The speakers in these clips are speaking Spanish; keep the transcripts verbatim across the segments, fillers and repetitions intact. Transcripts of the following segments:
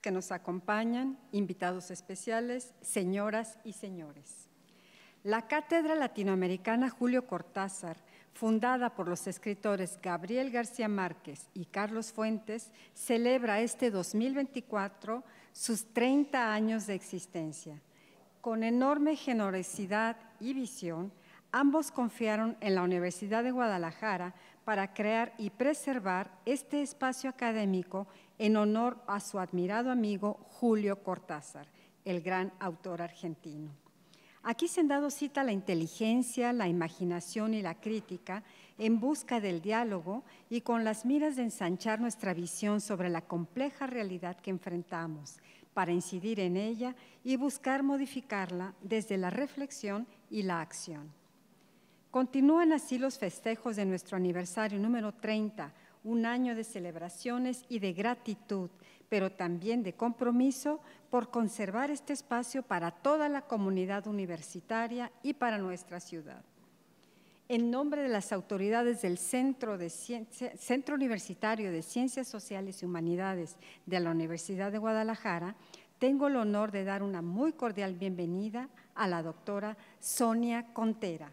que nos acompañan, invitados especiales, señoras y señores. La Cátedra Latinoamericana Julio Cortázar, fundada por los escritores Gabriel García Márquez y Carlos Fuentes, celebra este dos mil veinticuatro sus treinta años de existencia. Con enorme generosidad y visión, ambos confiaron en la Universidad de Guadalajara para crear y preservar este espacio académico en honor a su admirado amigo Julio Cortázar, el gran autor argentino. Aquí se han dado cita la inteligencia, la imaginación y la crítica en busca del diálogo y con las miras de ensanchar nuestra visión sobre la compleja realidad que enfrentamos, para incidir en ella y buscar modificarla desde la reflexión y la acción. Continúan así los festejos de nuestro aniversario número treinta, un año de celebraciones y de gratitud, pero también de compromiso por conservar este espacio para toda la comunidad universitaria y para nuestra ciudad. En nombre de las autoridades del Centro, de Ciencia, Centro Universitario de Ciencias Sociales y Humanidades de la Universidad de Guadalajara, tengo el honor de dar una muy cordial bienvenida a la doctora Sonia Contera.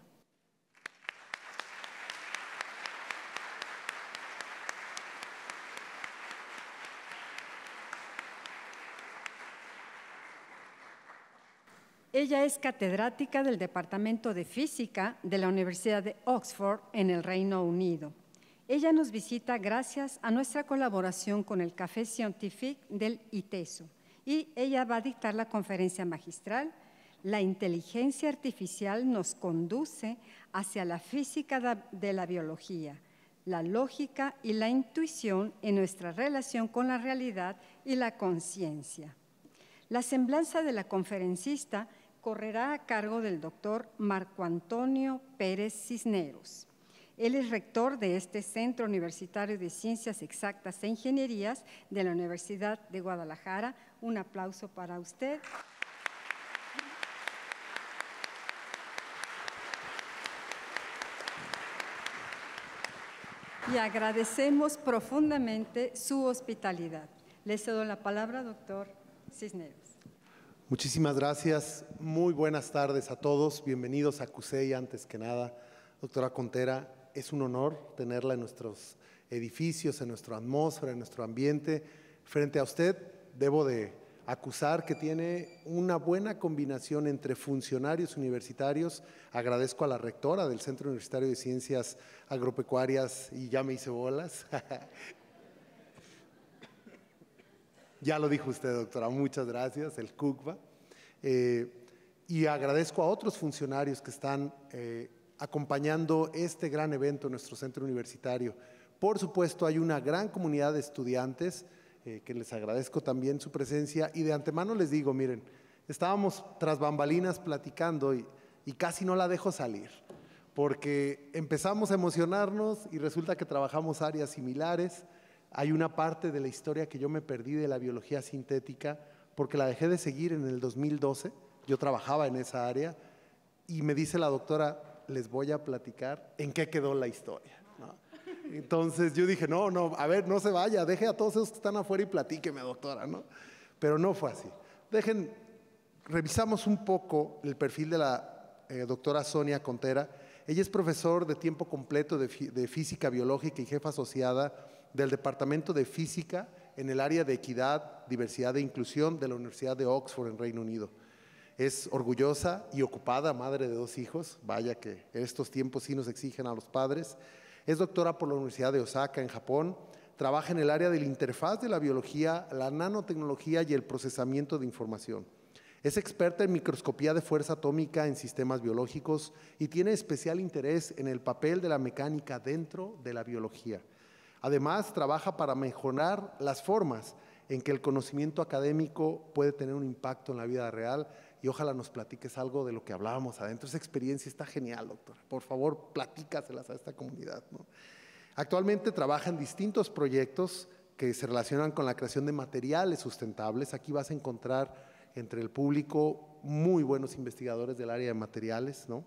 Ella es catedrática del Departamento de Física de la Universidad de Oxford en el Reino Unido. Ella nos visita gracias a nuestra colaboración con el Café Scientifique del ITESO y ella va a dictar la conferencia magistral La inteligencia artificial nos conduce hacia la física de la biología, la lógica y la intuición en nuestra relación con la realidad y la conciencia. La semblanza de la conferencista correrá a cargo del doctor Marco Antonio Pérez Cisneros. Él es rector de este Centro Universitario de Ciencias Exactas e Ingenierías de la Universidad de Guadalajara. Un aplauso para usted. Y agradecemos profundamente su hospitalidad. Le cedo la palabra, doctor Cisneros. Muchísimas gracias. Muy buenas tardes a todos. Bienvenidos a CUSEI antes que nada. Doctora Contera, es un honor tenerla en nuestros edificios, en nuestra atmósfera, en nuestro ambiente. Frente a usted, debo de acusar que tiene una buena combinación entre funcionarios universitarios. Agradezco a la rectora del Centro Universitario de Ciencias Agropecuarias y ya me hice bolas. Ya lo dijo usted, doctora, muchas gracias, el CUCBA. Eh, y agradezco a otros funcionarios que están eh, acompañando este gran evento en nuestro centro universitario. Por supuesto, hay una gran comunidad de estudiantes eh, que les agradezco también su presencia y de antemano les digo, miren, estábamos tras bambalinas platicando y, y casi no la dejo salir, porque empezamos a emocionarnos y resulta que trabajamos áreas similares. Hay una parte de la historia que yo me perdí de la biología sintética porque la dejé de seguir en el dos mil doce. Yo trabajaba en esa área y me dice la doctora, les voy a platicar en qué quedó la historia, ¿no? Entonces yo dije, no, no, a ver, no se vaya, deje a todos esos que están afuera y platíqueme, doctora, ¿no? Pero no fue así. Dejen, revisamos un poco el perfil de la eh, doctora Sonia Contera. Ella es profesor de tiempo completo de, de Física Biológica y jefa asociada del Departamento de Física en el área de Equidad, Diversidad e Inclusión de la Universidad de Oxford en Reino Unido. Es orgullosa y ocupada, madre de dos hijos, vaya que estos tiempos sí nos exigen a los padres. Es doctora por la Universidad de Osaka en Japón, trabaja en el área de la interfaz de la biología, la nanotecnología y el procesamiento de información. Es experta en microscopía de fuerza atómica en sistemas biológicos y tiene especial interés en el papel de la mecánica dentro de la biología. Además, trabaja para mejorar las formas en que el conocimiento académico puede tener un impacto en la vida real y ojalá nos platiques algo de lo que hablábamos adentro. Esa experiencia está genial, doctora. Por favor, platícaselas a esta comunidad, ¿no? Actualmente trabaja en distintos proyectos que se relacionan con la creación de materiales sustentables. Aquí vas a encontrar entre el público muy buenos investigadores del área de materiales, ¿no?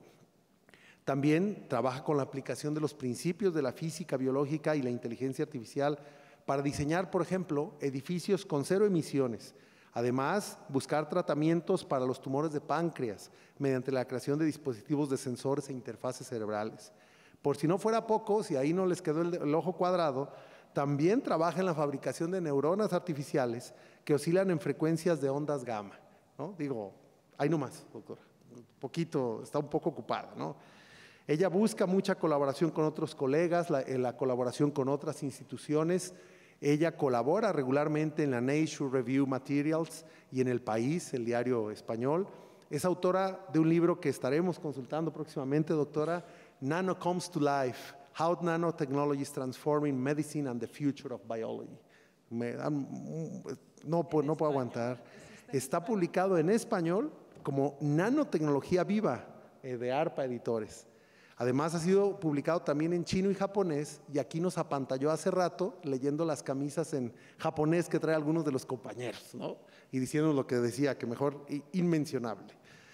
También trabaja con la aplicación de los principios de la física biológica y la inteligencia artificial para diseñar, por ejemplo, edificios con cero emisiones. Además, buscar tratamientos para los tumores de páncreas mediante la creación de dispositivos de sensores e interfaces cerebrales. Por si no fuera poco, si ahí no les quedó el, el ojo cuadrado, también trabaja en la fabricación de neuronas artificiales que oscilan en frecuencias de ondas gamma, ¿no? Digo, ahí nomás, doctora, un poquito, está un poco ocupada, ¿no? Ella busca mucha colaboración con otros colegas, la, la colaboración con otras instituciones. Ella colabora regularmente en la Nature Review Materials y en El País, el diario español. Es autora de un libro que estaremos consultando próximamente, doctora, Nano Comes to Life, How Nanotechnology is Transforming Medicine and the Future of Biology. Me dan, no, no puedo aguantar. Está publicado en español como Nanotecnología Viva, eh, de ARPA Editores. Además, ha sido publicado también en chino y japonés, y aquí nos apantalló hace rato leyendo las camisas en japonés que trae algunos de los compañeros, ¿no? Y diciendo lo que decía, que mejor inmencionable.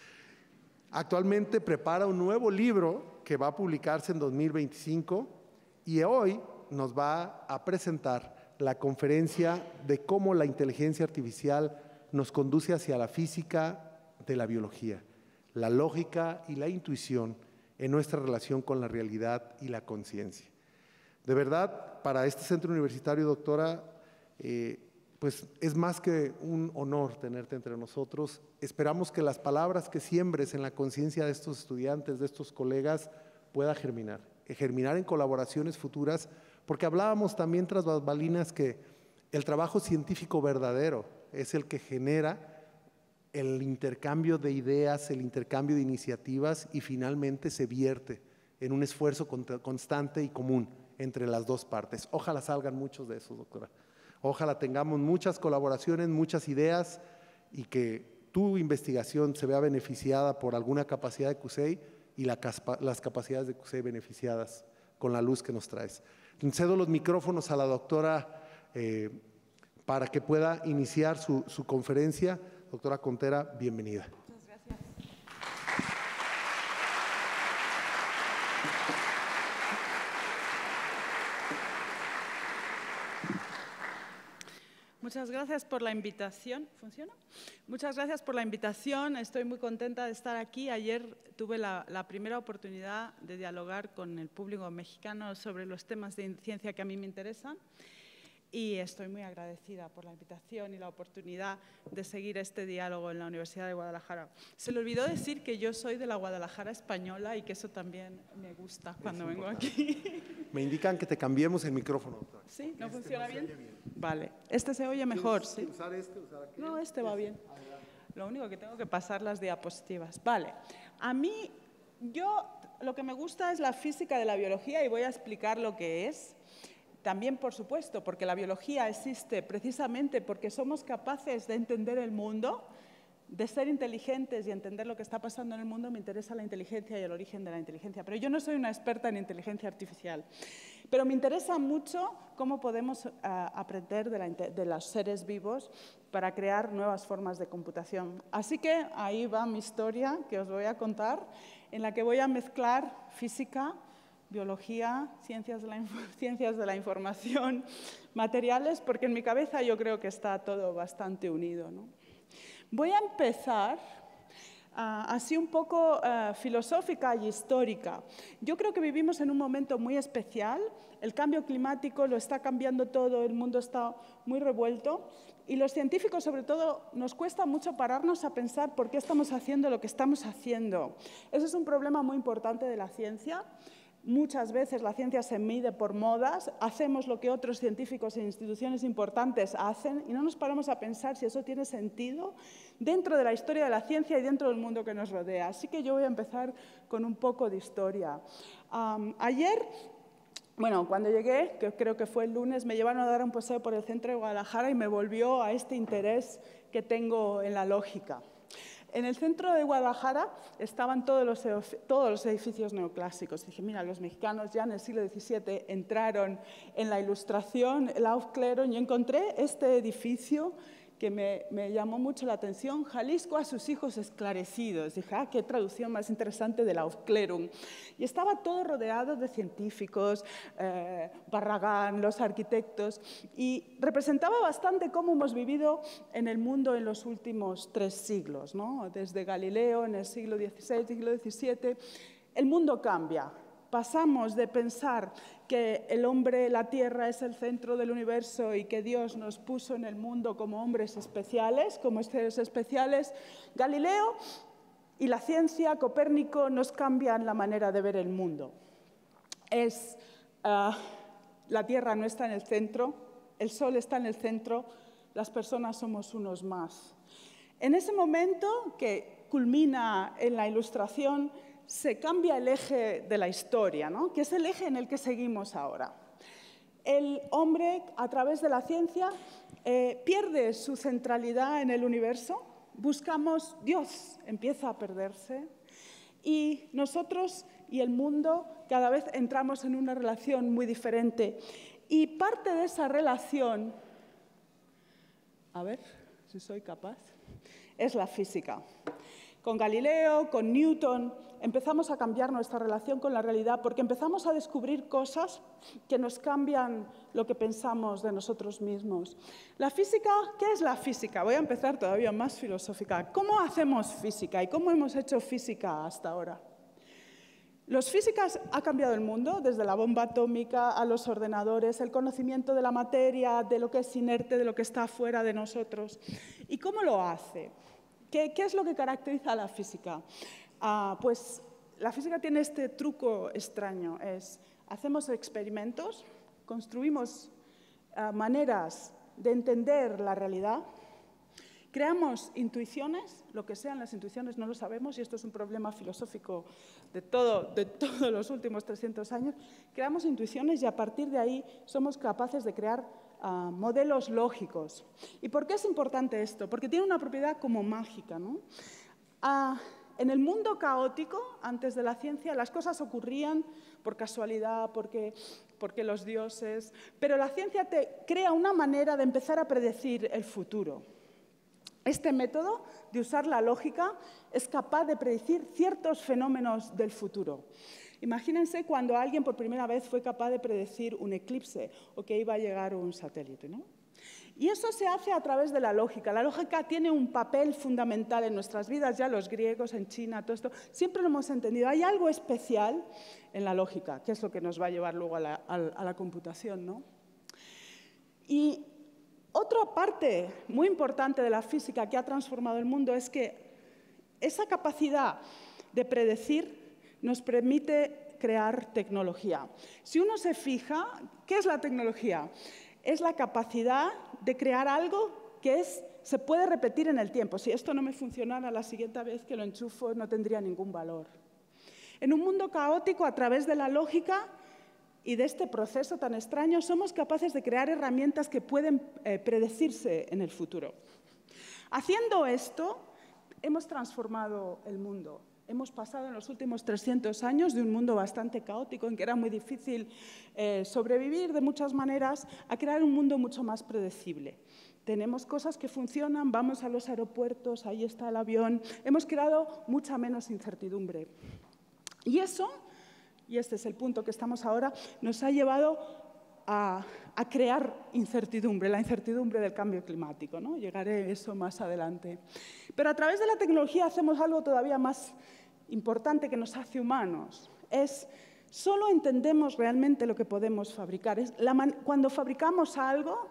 Actualmente prepara un nuevo libro que va a publicarse en dos mil veinticinco y hoy nos va a presentar la conferencia de cómo la inteligencia artificial nos conduce hacia la física de la biología, la lógica y la intuición en nuestra relación con la realidad y la conciencia. De verdad, para este centro universitario, doctora, eh, pues es más que un honor tenerte entre nosotros. Esperamos que las palabras que siembres en la conciencia de estos estudiantes, de estos colegas, pueda germinar, germinar en colaboraciones futuras, porque hablábamos también tras bambalinas que el trabajo científico verdadero es el que genera el intercambio de ideas, el intercambio de iniciativas y finalmente se vierte en un esfuerzo constante y común entre las dos partes. Ojalá salgan muchos de esos, doctora. Ojalá tengamos muchas colaboraciones, muchas ideas y que tu investigación se vea beneficiada por alguna capacidad de CUSEI y la, las capacidades de CUSEI beneficiadas con la luz que nos traes. Cedo los micrófonos a la doctora eh, para que pueda iniciar su, su conferencia. Doctora Contera, bienvenida. Muchas gracias. Muchas gracias por la invitación. ¿Funciona? Muchas gracias por la invitación. Estoy muy contenta de estar aquí. Ayer tuve la, la primera oportunidad de dialogar con el público mexicano sobre los temas de ciencia que a mí me interesan. Y estoy muy agradecida por la invitación y la oportunidad de seguir este diálogo en la Universidad de Guadalajara. Se le olvidó decir que yo soy de la Guadalajara española y que eso también me gusta cuando vengo aquí. Me indican que te cambiemos el micrófono, doctora. ¿Sí? ¿No este funciona no bien? bien? Vale. ¿Este se oye mejor? ¿Sí? ¿Usar este, usar aquel? No, este va bien. Lo único que tengo que pasar las diapositivas. Vale. A mí, yo, lo que me gusta es la física de la biología y voy a explicar lo que es. También, por supuesto, porque la biología existe precisamente porque somos capaces de entender el mundo, de ser inteligentes y entender lo que está pasando en el mundo. Me interesa la inteligencia y el origen de la inteligencia. Pero yo no soy una experta en inteligencia artificial. Pero me interesa mucho cómo podemos uh, aprender de, la, de los seres vivos para crear nuevas formas de computación. Así que ahí va mi historia que os voy a contar, en la que voy a mezclar física, biología, ciencias de, la, ciencias de la información, materiales, porque en mi cabeza yo creo que está todo bastante unido, ¿no? Voy a empezar uh, así un poco uh, filosófica y histórica. Yo creo que vivimos en un momento muy especial. El cambio climático lo está cambiando todo, el mundo está muy revuelto y los científicos, sobre todo, nos cuesta mucho pararnos a pensar por qué estamos haciendo lo que estamos haciendo. Ese es un problema muy importante de la ciencia. Muchas veces la ciencia se mide por modas, hacemos lo que otros científicos e instituciones importantes hacen y no nos paramos a pensar si eso tiene sentido dentro de la historia de la ciencia y dentro del mundo que nos rodea. Así que yo voy a empezar con un poco de historia. Um, ayer, bueno, cuando llegué, que creo que fue el lunes, me llevaron a dar un paseo por el centro de Guadalajara y me volvió a este interés que tengo en la lógica. En el centro de Guadalajara estaban todos los, todos los edificios neoclásicos. Dije, mira, los mexicanos ya en el siglo diecisiete entraron en la Ilustración, el Aufklärung, y encontré este edificio que me, me llamó mucho la atención, Jalisco a sus hijos esclarecidos. Dije, ah, qué traducción más interesante de la Aufklärung. Y estaba todo rodeado de científicos, eh, Barragán, los arquitectos, y representaba bastante cómo hemos vivido en el mundo en los últimos tres siglos, ¿no? Desde Galileo, en el siglo dieciséis, siglo diecisiete, el mundo cambia. Pasamos de pensar que el hombre, la Tierra, es el centro del universo y que Dios nos puso en el mundo como hombres especiales, como seres especiales. Galileo y la ciencia, Copérnico, nos cambian la manera de ver el mundo. Es, uh, la Tierra no está en el centro, el Sol está en el centro, las personas somos unos más. En ese momento, que culmina en la Ilustración, se cambia el eje de la historia, ¿no? Que es el eje en el que seguimos ahora. El hombre, a través de la ciencia, eh, pierde su centralidad en el universo. Buscamos Dios, empieza a perderse. Y nosotros y el mundo cada vez entramos en una relación muy diferente. Y parte de esa relación, a ver si soy capaz, es la física. Con Galileo, con Newton, empezamos a cambiar nuestra relación con la realidad porque empezamos a descubrir cosas que nos cambian lo que pensamos de nosotros mismos. La física, ¿qué es la física? Voy a empezar todavía más filosófica. ¿Cómo hacemos física y cómo hemos hecho física hasta ahora? Los físicos han cambiado el mundo, desde la bomba atómica a los ordenadores, el conocimiento de la materia, de lo que es inerte, de lo que está fuera de nosotros. ¿Y cómo lo hace? ¿Qué, qué es lo que caracteriza a la física? Ah, pues la física tiene este truco extraño. Es, hacemos experimentos, construimos uh, maneras de entender la realidad, creamos intuiciones, lo que sean las intuiciones no lo sabemos, y esto es un problema filosófico de, todo, de todos los últimos trescientos años. Creamos intuiciones y a partir de ahí somos capaces de crear uh, modelos lógicos. ¿Y por qué es importante esto? Porque tiene una propiedad como mágica, ¿no? Uh, en el mundo caótico, antes de la ciencia, las cosas ocurrían por casualidad, porque, porque los dioses, pero la ciencia te crea una manera de empezar a predecir el futuro. Este método de usar la lógica es capaz de predecir ciertos fenómenos del futuro. Imagínense cuando alguien por primera vez fue capaz de predecir un eclipse o que iba a llegar un satélite, ¿no? Y eso se hace a través de la lógica. La lógica tiene un papel fundamental en nuestras vidas, ya los griegos, en China, todo esto, siempre lo hemos entendido. Hay algo especial en la lógica, que es lo que nos va a llevar luego a la, a la computación, ¿no? Y otra parte muy importante de la física que ha transformado el mundo es que esa capacidad de predecir nos permite crear tecnología. Si uno se fija, ¿qué es la tecnología? Es la capacidad de crear algo que es, se puede repetir en el tiempo. Si esto no me funcionara, la siguiente vez que lo enchufo no tendría ningún valor. En un mundo caótico, a través de la lógica y de este proceso tan extraño, somos capaces de crear herramientas que pueden eh, predecirse en el futuro. Haciendo esto, hemos transformado el mundo. Hemos pasado en los últimos trescientos años de un mundo bastante caótico, en que era muy difícil eh, sobrevivir de muchas maneras, a crear un mundo mucho más predecible. Tenemos cosas que funcionan, vamos a los aeropuertos, ahí está el avión. Hemos creado mucha menos incertidumbre. Y eso, y este es el punto que estamos ahora, nos ha llevado a, a crear incertidumbre, la incertidumbre del cambio climático, ¿no? Llegaré a eso más adelante. Pero a través de la tecnología hacemos algo todavía más importante que nos hace humanos. Es, solo entendemos realmente lo que podemos fabricar. Es la man- cuando fabricamos algo,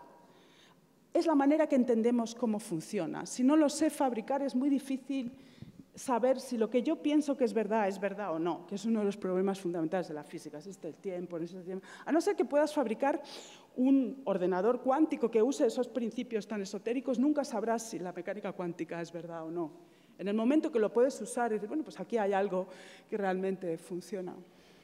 es la manera que entendemos cómo funciona. Si no lo sé fabricar, es muy difícil saber si lo que yo pienso que es verdad es verdad o no, que es uno de los problemas fundamentales de la física. Existe el tiempo, no existe el tiempo. A no ser que puedas fabricar un ordenador cuántico que use esos principios tan esotéricos, nunca sabrás si la mecánica cuántica es verdad o no. En el momento que lo puedes usar y decir, bueno, pues aquí hay algo que realmente funciona.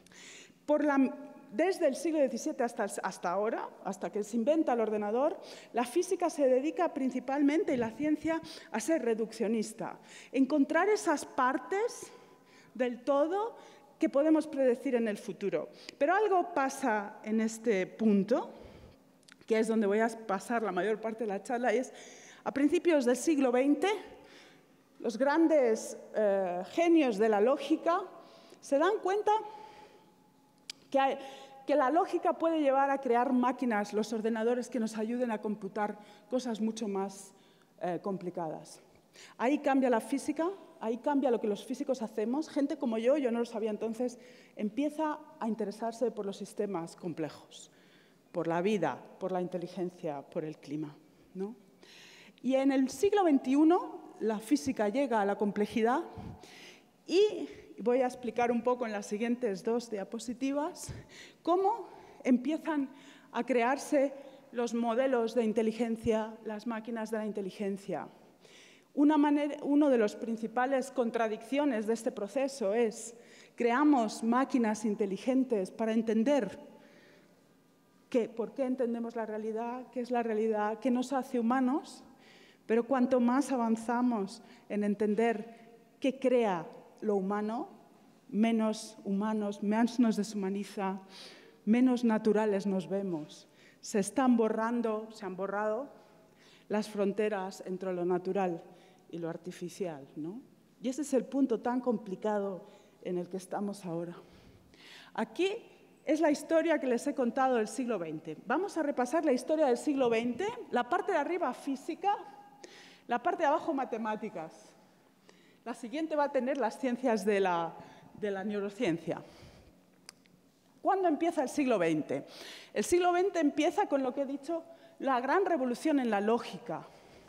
Por la, desde el siglo diecisiete hasta, hasta ahora, hasta que se inventa el ordenador, la física se dedica principalmente, y la ciencia, a ser reduccionista. Encontrar esas partes del todo que podemos predecir en el futuro. Pero algo pasa en este punto, que es donde voy a pasar la mayor parte de la charla, y es, A principios del siglo veinte, los grandes eh, genios de la lógica se dan cuenta que, hay, que la lógica puede llevar a crear máquinas, los ordenadores que nos ayuden a computar cosas mucho más eh, complicadas. Ahí cambia la física, ahí cambia lo que los físicos hacemos. Gente como yo, yo no lo sabía entonces, empieza a interesarse por los sistemas complejos, por la vida, por la inteligencia, por el clima, ¿no? Y en el siglo veintiuno la física llega a la complejidad y voy a explicar un poco en las siguientes dos diapositivas cómo empiezan a crearse los modelos de inteligencia, las máquinas de la inteligencia. Una manera, uno de los principales contradicciones de este proceso es creamos máquinas inteligentes para entender qué, por qué entendemos la realidad, qué es la realidad, qué nos hace humanos. Pero cuanto más avanzamos en entender qué crea lo humano, menos humanos, más nos deshumaniza, menos naturales nos vemos. Se están borrando, se han borrado las fronteras entre lo natural y lo artificial, ¿no? Y ese es el punto tan complicado en el que estamos ahora. Aquí es la historia que les he contado del siglo veinte. Vamos a repasar la historia del siglo veinte, la parte de arriba física, la parte de abajo, matemáticas. La siguiente va a tener las ciencias de la, de la neurociencia. ¿Cuándo empieza el siglo veinte? El siglo veinte empieza con lo que he dicho, la gran revolución en la lógica.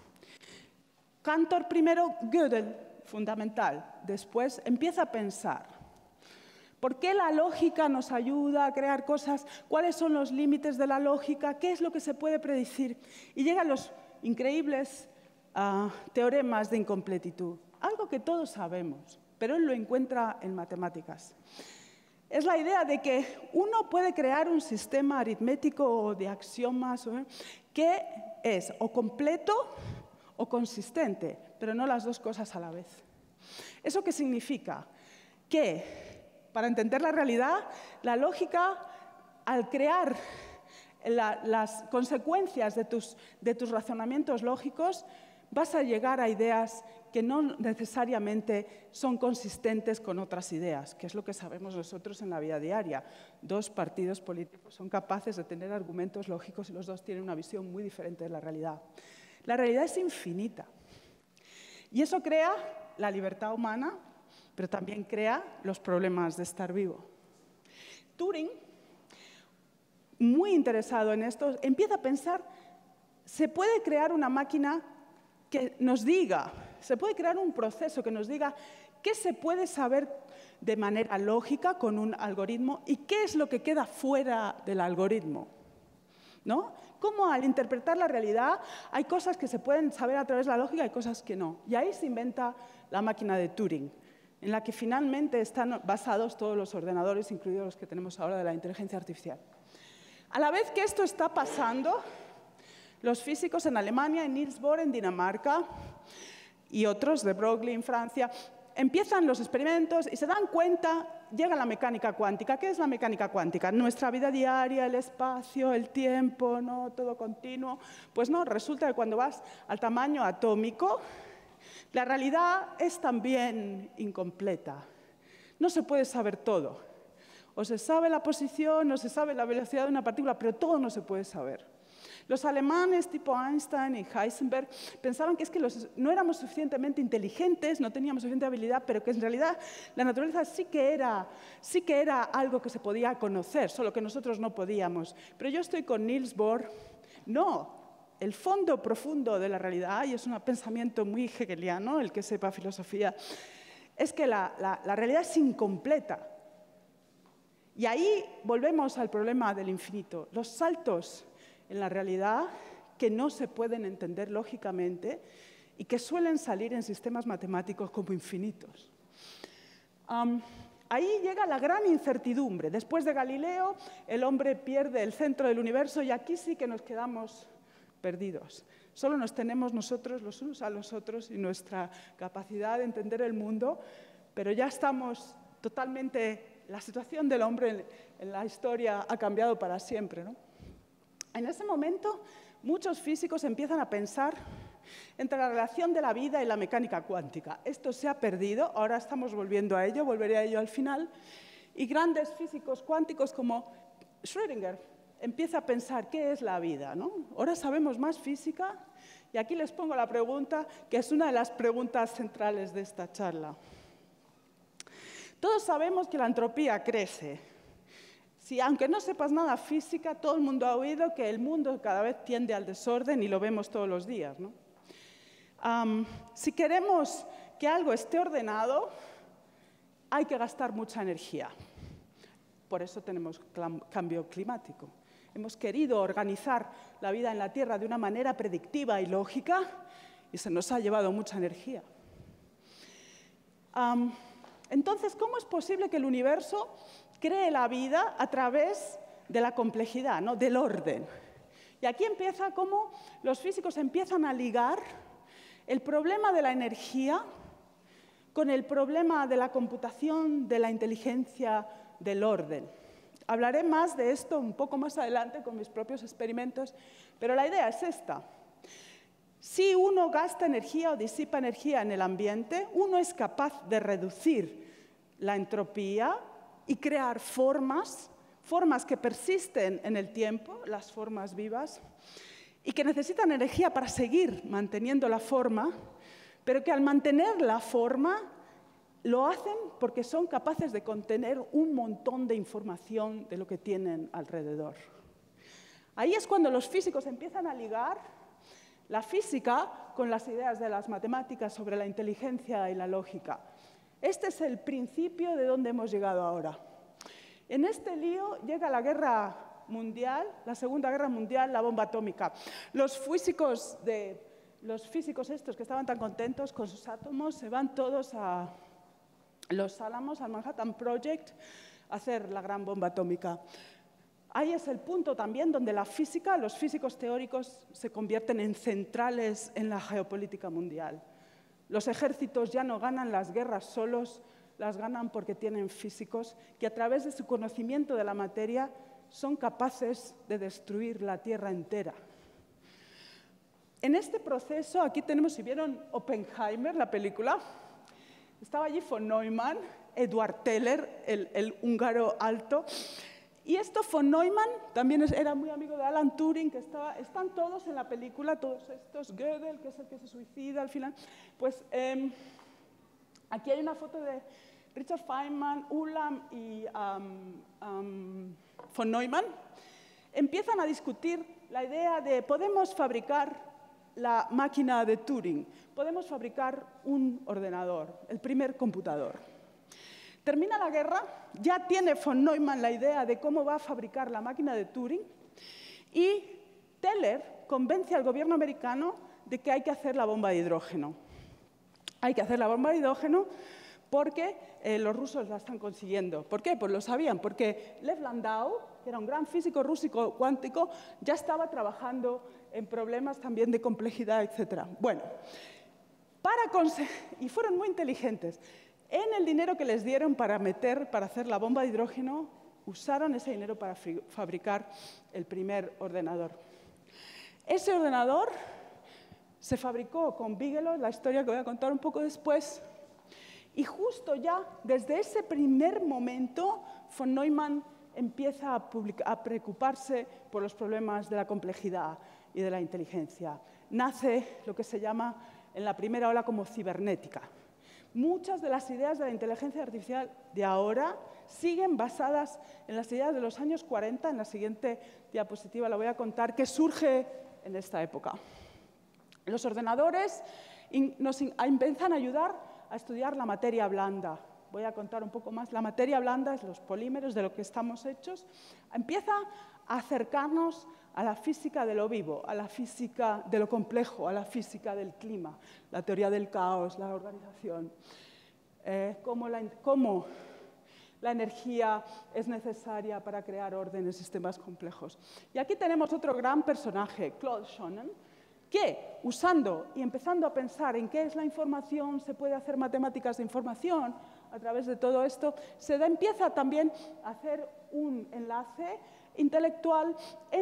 Cantor primero, Gödel, fundamental. Después empieza a pensar. ¿Por qué la lógica nos ayuda a crear cosas? ¿Cuáles son los límites de la lógica? ¿Qué es lo que se puede predecir? Y llegan los increíbles Uh, teoremas de incompletitud, algo que todos sabemos, pero él lo encuentra en matemáticas. Es la idea de que uno puede crear un sistema aritmético de axiomas ¿eh? que es o completo o consistente, pero no las dos cosas a la vez. ¿Eso qué significa? Que para entender la realidad, la lógica, al crear la, las consecuencias de tus, de tus razonamientos lógicos, vas a llegar a ideas que no necesariamente son consistentes con otras ideas, que es lo que sabemos nosotros en la vida diaria. Dos partidos políticos son capaces de tener argumentos lógicos y los dos tienen una visión muy diferente de la realidad. La realidad es infinita. Y eso crea la libertad humana, pero también crea los problemas de estar vivo. Turing, muy interesado en esto, empieza a pensar, ¿se puede crear una máquina que nos diga, se puede crear un proceso que nos diga qué se puede saber de manera lógica con un algoritmo y qué es lo que queda fuera del algoritmo? ¿No? Cómo al interpretar la realidad hay cosas que se pueden saber a través de la lógica y cosas que no. Y ahí se inventa la máquina de Turing, en la que finalmente están basados todos los ordenadores, incluidos los que tenemos ahora de la inteligencia artificial. A la vez que esto está pasando, los físicos en Alemania, en Niels Bohr en Dinamarca y otros de Broglie en Francia empiezan los experimentos y se dan cuenta, llega la mecánica cuántica. ¿Qué es la mecánica cuántica? Nuestra vida diaria, el espacio, el tiempo, ¿no? Todo continuo. Pues no, resulta que cuando vas al tamaño atómico, la realidad es también incompleta. No se puede saber todo. O se sabe la posición, o se sabe la velocidad de una partícula, pero todo no se puede saber. Los alemanes tipo Einstein y Heisenberg pensaban que es que los, no éramos suficientemente inteligentes, no teníamos suficiente habilidad, pero que en realidad la naturaleza sí que, era, sí que era algo que se podía conocer, solo que nosotros no podíamos. Pero yo estoy con Niels Bohr. No, el fondo profundo de la realidad, y es un pensamiento muy hegeliano, el que sepa filosofía, es que la, la, la realidad es incompleta. Y ahí volvemos al problema del infinito. Los saltos en la realidad que no se pueden entender lógicamente y que suelen salir en sistemas matemáticos como infinitos. Um, ahí llega la gran incertidumbre. Después de Galileo, el hombre pierde el centro del universo y aquí sí que nos quedamos perdidos. Solo nos tenemos nosotros los unos a los otros y nuestra capacidad de entender el mundo, pero ya estamos totalmente... La situación del hombre en, en la historia ha cambiado para siempre, ¿no? En ese momento, muchos físicos empiezan a pensar entre la relación de la vida y la mecánica cuántica. Esto se ha perdido, ahora estamos volviendo a ello, volveré a ello al final, y grandes físicos cuánticos como Schrödinger empieza a pensar qué es la vida, ¿no? Ahora sabemos más física, y aquí les pongo la pregunta, que es una de las preguntas centrales de esta charla. Todos sabemos que la entropía crece. Si, aunque no sepas nada física, todo el mundo ha oído que el mundo cada vez tiende al desorden y lo vemos todos los días, ¿no? Um, si queremos que algo esté ordenado, hay que gastar mucha energía. Por eso tenemos cambio climático. Hemos querido organizar la vida en la Tierra de una manera predictiva y lógica y se nos ha llevado mucha energía. Um, entonces, ¿cómo es posible que el universo cree la vida a través de la complejidad, ¿no? Del orden? Y aquí empieza cómo los físicos empiezan a ligar el problema de la energía con el problema de la computación, de la inteligencia, del orden. Hablaré más de esto un poco más adelante con mis propios experimentos, pero la idea es esta. Si uno gasta energía o disipa energía en el ambiente, uno es capaz de reducir la entropía y crear formas, formas que persisten en el tiempo, las formas vivas, y que necesitan energía para seguir manteniendo la forma, pero que al mantener la forma lo hacen porque son capaces de contener un montón de información de lo que tienen alrededor. Ahí es cuando los físicos empiezan a ligar la física con las ideas de las matemáticas sobre la inteligencia y la lógica. Este es el principio de donde hemos llegado ahora. En este lío llega la guerra mundial, la Segunda Guerra Mundial, la bomba atómica. Los físicos, de, los físicos estos que estaban tan contentos con sus átomos se van todos a Los Álamos, al Manhattan Project, a hacer la gran bomba atómica. Ahí es el punto también donde la física, los físicos teóricos se convierten en centrales en la geopolítica mundial. Los ejércitos ya no ganan las guerras solos, las ganan porque tienen físicos que a través de su conocimiento de la materia son capaces de destruir la Tierra entera. En este proceso, aquí tenemos, si vieron Oppenheimer, la película, estaba allí von Neumann, Edward Teller, el, el húngaro alto. Y esto von Neumann también era muy amigo de Alan Turing, que estaba, están todos en la película, todos estos, Gödel, que es el que se suicida al final. Pues eh, aquí hay una foto de Richard Feynman, Ulam y um, um, von Neumann. Empiezan a discutir la idea de podemos fabricar la máquina de Turing, podemos fabricar un ordenador, el primer computador. Termina la guerra, ya tiene von Neumann la idea de cómo va a fabricar la máquina de Turing y Teller convence al gobierno americano de que hay que hacer la bomba de hidrógeno. Hay que hacer la bomba de hidrógeno porque eh, los rusos la están consiguiendo. ¿Por qué? Pues lo sabían, porque Lev Landau, que era un gran físico ruso cuántico, ya estaba trabajando en problemas también de complejidad, etcétera. Bueno, para conseguir, y fueron muy inteligentes, en el dinero que les dieron para meter, para hacer la bomba de hidrógeno, usaron ese dinero para fabricar el primer ordenador. Ese ordenador se fabricó con Bigelow, la historia que voy a contar un poco después, y justo ya desde ese primer momento von Neumann empieza a, a preocuparse por los problemas de la complejidad y de la inteligencia. Nace lo que se llama en la primera ola como cibernética. Muchas de las ideas de la inteligencia artificial de ahora siguen basadas en las ideas de los años cuarenta. En la siguiente diapositiva la voy a contar, que surge en esta época. Los ordenadores nos empiezan a ayudar a estudiar la materia blanda. Voy a contar un poco más. La materia blanda es los polímeros de lo que estamos hechos. Empieza a acercarnos a la física de lo vivo, a la física de lo complejo, a la física del clima, la teoría del caos, la organización, eh, cómo, la, cómo la energía es necesaria para crear orden en sistemas complejos. Y aquí tenemos otro gran personaje, Claude Shannon, que, usando y empezando a pensar en qué es la información, se puede hacer matemáticas de información a través de todo esto, se da, empieza también a hacer un enlace intelectual entre la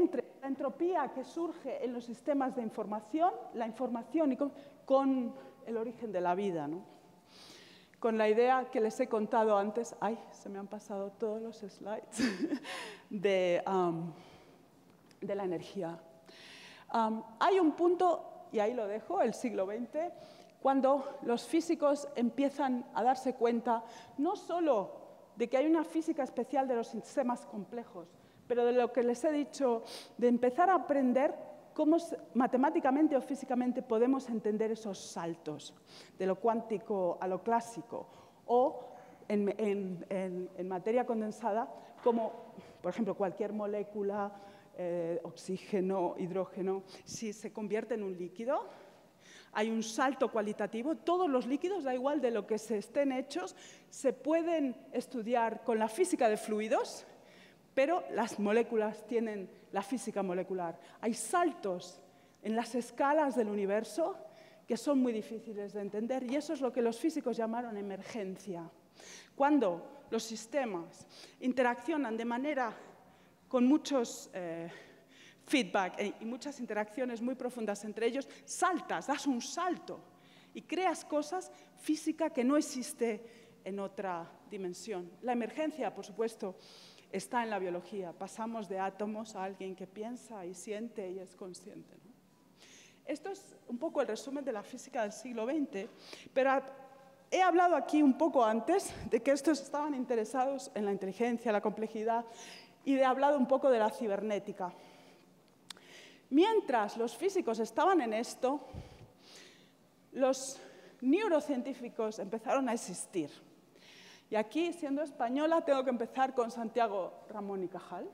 la entropía que surge en los sistemas de información, la información y con, con el origen de la vida, ¿no? Con la idea que les he contado antes, ay, se me han pasado todos los slides, de, um, de la energía. Um, hay un punto, y ahí lo dejo, el siglo veinte, cuando los físicos empiezan a darse cuenta no solo de que hay una física especial de los sistemas complejos, pero de lo que les he dicho, de empezar a aprender cómo matemáticamente o físicamente podemos entender esos saltos de lo cuántico a lo clásico, o en, en, en, en materia condensada, como, por ejemplo, cualquier molécula, eh, oxígeno, hidrógeno, si se convierte en un líquido, hay un salto cualitativo. Todos los líquidos, da igual de lo que se estén hechos, se pueden estudiar con la física de fluidos, pero las moléculas tienen la física molecular. Hay saltos en las escalas del universo que son muy difíciles de entender, y eso es lo que los físicos llamaron emergencia. Cuando los sistemas interaccionan de manera con muchos eh, feedback y muchas interacciones muy profundas entre ellos, saltas, das un salto y creas cosas física que no existe en otra dimensión. La emergencia, por supuesto, está en la biología. Pasamos de átomos a alguien que piensa y siente y es consciente, ¿no? Esto es un poco el resumen de la física del siglo veinte, pero he hablado aquí un poco antes de que estos estaban interesados en la inteligencia, la complejidad, y he hablado un poco de la cibernética. Mientras los físicos estaban en esto, los neurocientíficos empezaron a existir. Y aquí, siendo española, tengo que empezar con Santiago Ramón y Cajal,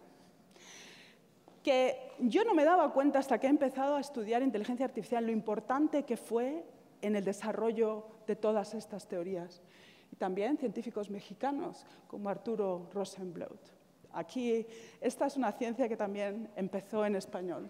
que yo no me daba cuenta hasta que he empezado a estudiar inteligencia artificial lo importante que fue en el desarrollo de todas estas teorías. Y también científicos mexicanos como Arturo Rosenblatt. Aquí, esta es una ciencia que también empezó en español.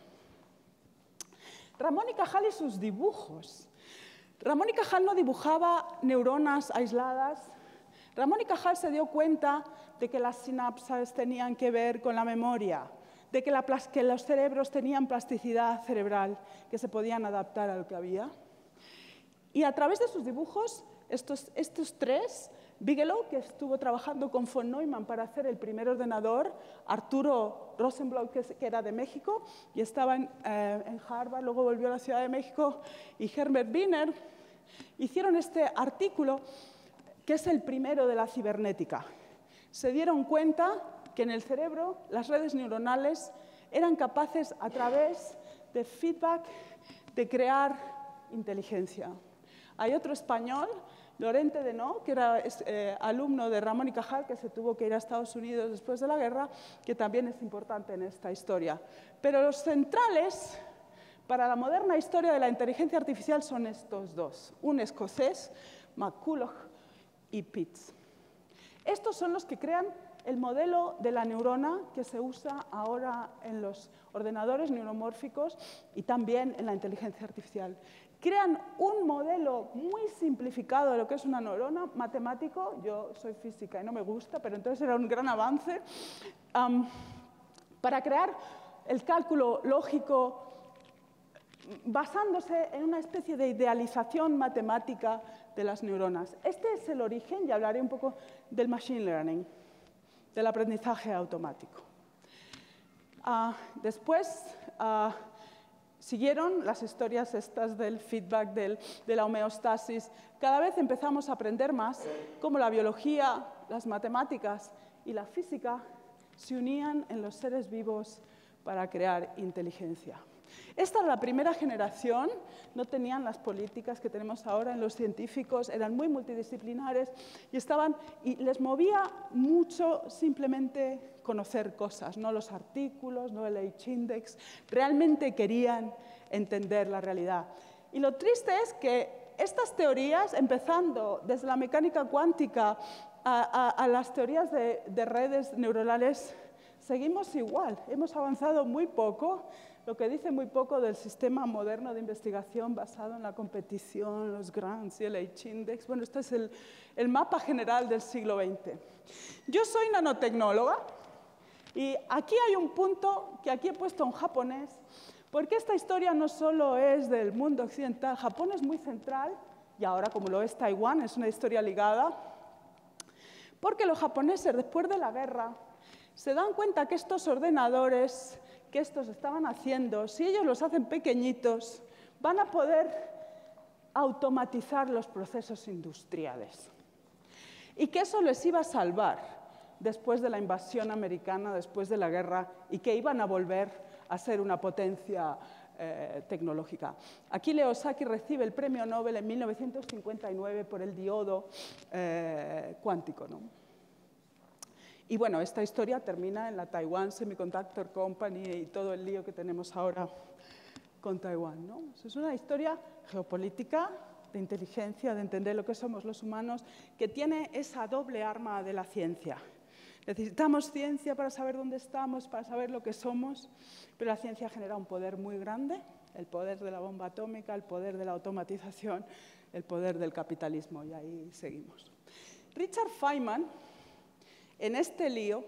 Ramón y Cajal y sus dibujos. Ramón y Cajal no dibujaba neuronas aisladas. Ramón y Cajal se dio cuenta de que las sinapsis tenían que ver con la memoria, de que, la, que los cerebros tenían plasticidad cerebral, que se podían adaptar a lo que había. Y a través de sus dibujos, estos, estos tres, Bigelow, que estuvo trabajando con von Neumann para hacer el primer ordenador, Arturo Rosenblatt, que, que era de México y estaba en, eh, en Harvard, luego volvió a la Ciudad de México, y Herbert Wiener, hicieron este artículo que es el primero de la cibernética. Se dieron cuenta que en el cerebro las redes neuronales eran capaces, a través de feedback, de crear inteligencia. Hay otro español, Lorente Denó, que era eh, alumno de Ramón y Cajal, que se tuvo que ir a Estados Unidos después de la guerra, que también es importante en esta historia. Pero los centrales para la moderna historia de la inteligencia artificial son estos dos, un escocés, McCulloch, y Pitts. Estos son los que crean el modelo de la neurona que se usa ahora en los ordenadores neuromórficos y también en la inteligencia artificial. Crean un modelo muy simplificado de lo que es una neurona, matemático. Yo soy física y no me gusta, pero entonces era un gran avance, um, para crear el cálculo lógico basándose en una especie de idealización matemática de las neuronas. Este es el origen, y hablaré un poco del machine learning, del aprendizaje automático. Uh, después uh, siguieron las historias estas del feedback, del, de la homeostasis. Cada vez empezamos a aprender más cómo la biología, las matemáticas y la física se unían en los seres vivos para crear inteligencia. Esta es la primera generación, no tenían las políticas que tenemos ahora en los científicos, eran muy multidisciplinares y, estaban, y les movía mucho simplemente conocer cosas, no los artículos, no el H-index, realmente querían entender la realidad. Y lo triste es que estas teorías, empezando desde la mecánica cuántica a, a, a las teorías de, de redes neuronales, seguimos igual, hemos avanzado muy poco, lo que dice muy poco del sistema moderno de investigación basado en la competición, los grants y el H-index. Bueno, este es el, el mapa general del siglo veinte. Yo soy nanotecnóloga Y aquí hay un punto que aquí he puesto en japonés, porque esta historia no solo es del mundo occidental, Japón es muy central, y ahora como lo es Taiwán, es una historia ligada, porque los japoneses después de la guerra se dan cuenta que estos ordenadores que estos estaban haciendo, si ellos los hacen pequeñitos, van a poder automatizar los procesos industriales. Y que eso les iba a salvar después de la invasión americana, después de la guerra, y que iban a volver a ser una potencia eh, tecnológica. Aquí Leo Szaki recibe el premio Nobel en mil novecientos cincuenta y nueve por el diodo eh, cuántico, ¿no? Y bueno, esta historia termina en la Taiwan Semiconductor Company y todo el lío que tenemos ahora con Taiwán, ¿no? Es una historia geopolítica, de inteligencia, de entender lo que somos los humanos, que tiene esa doble arma de la ciencia. Necesitamos ciencia para saber dónde estamos, para saber lo que somos, pero la ciencia genera un poder muy grande, el poder de la bomba atómica, el poder de la automatización, el poder del capitalismo, y ahí seguimos. Richard Feynman, en este lío,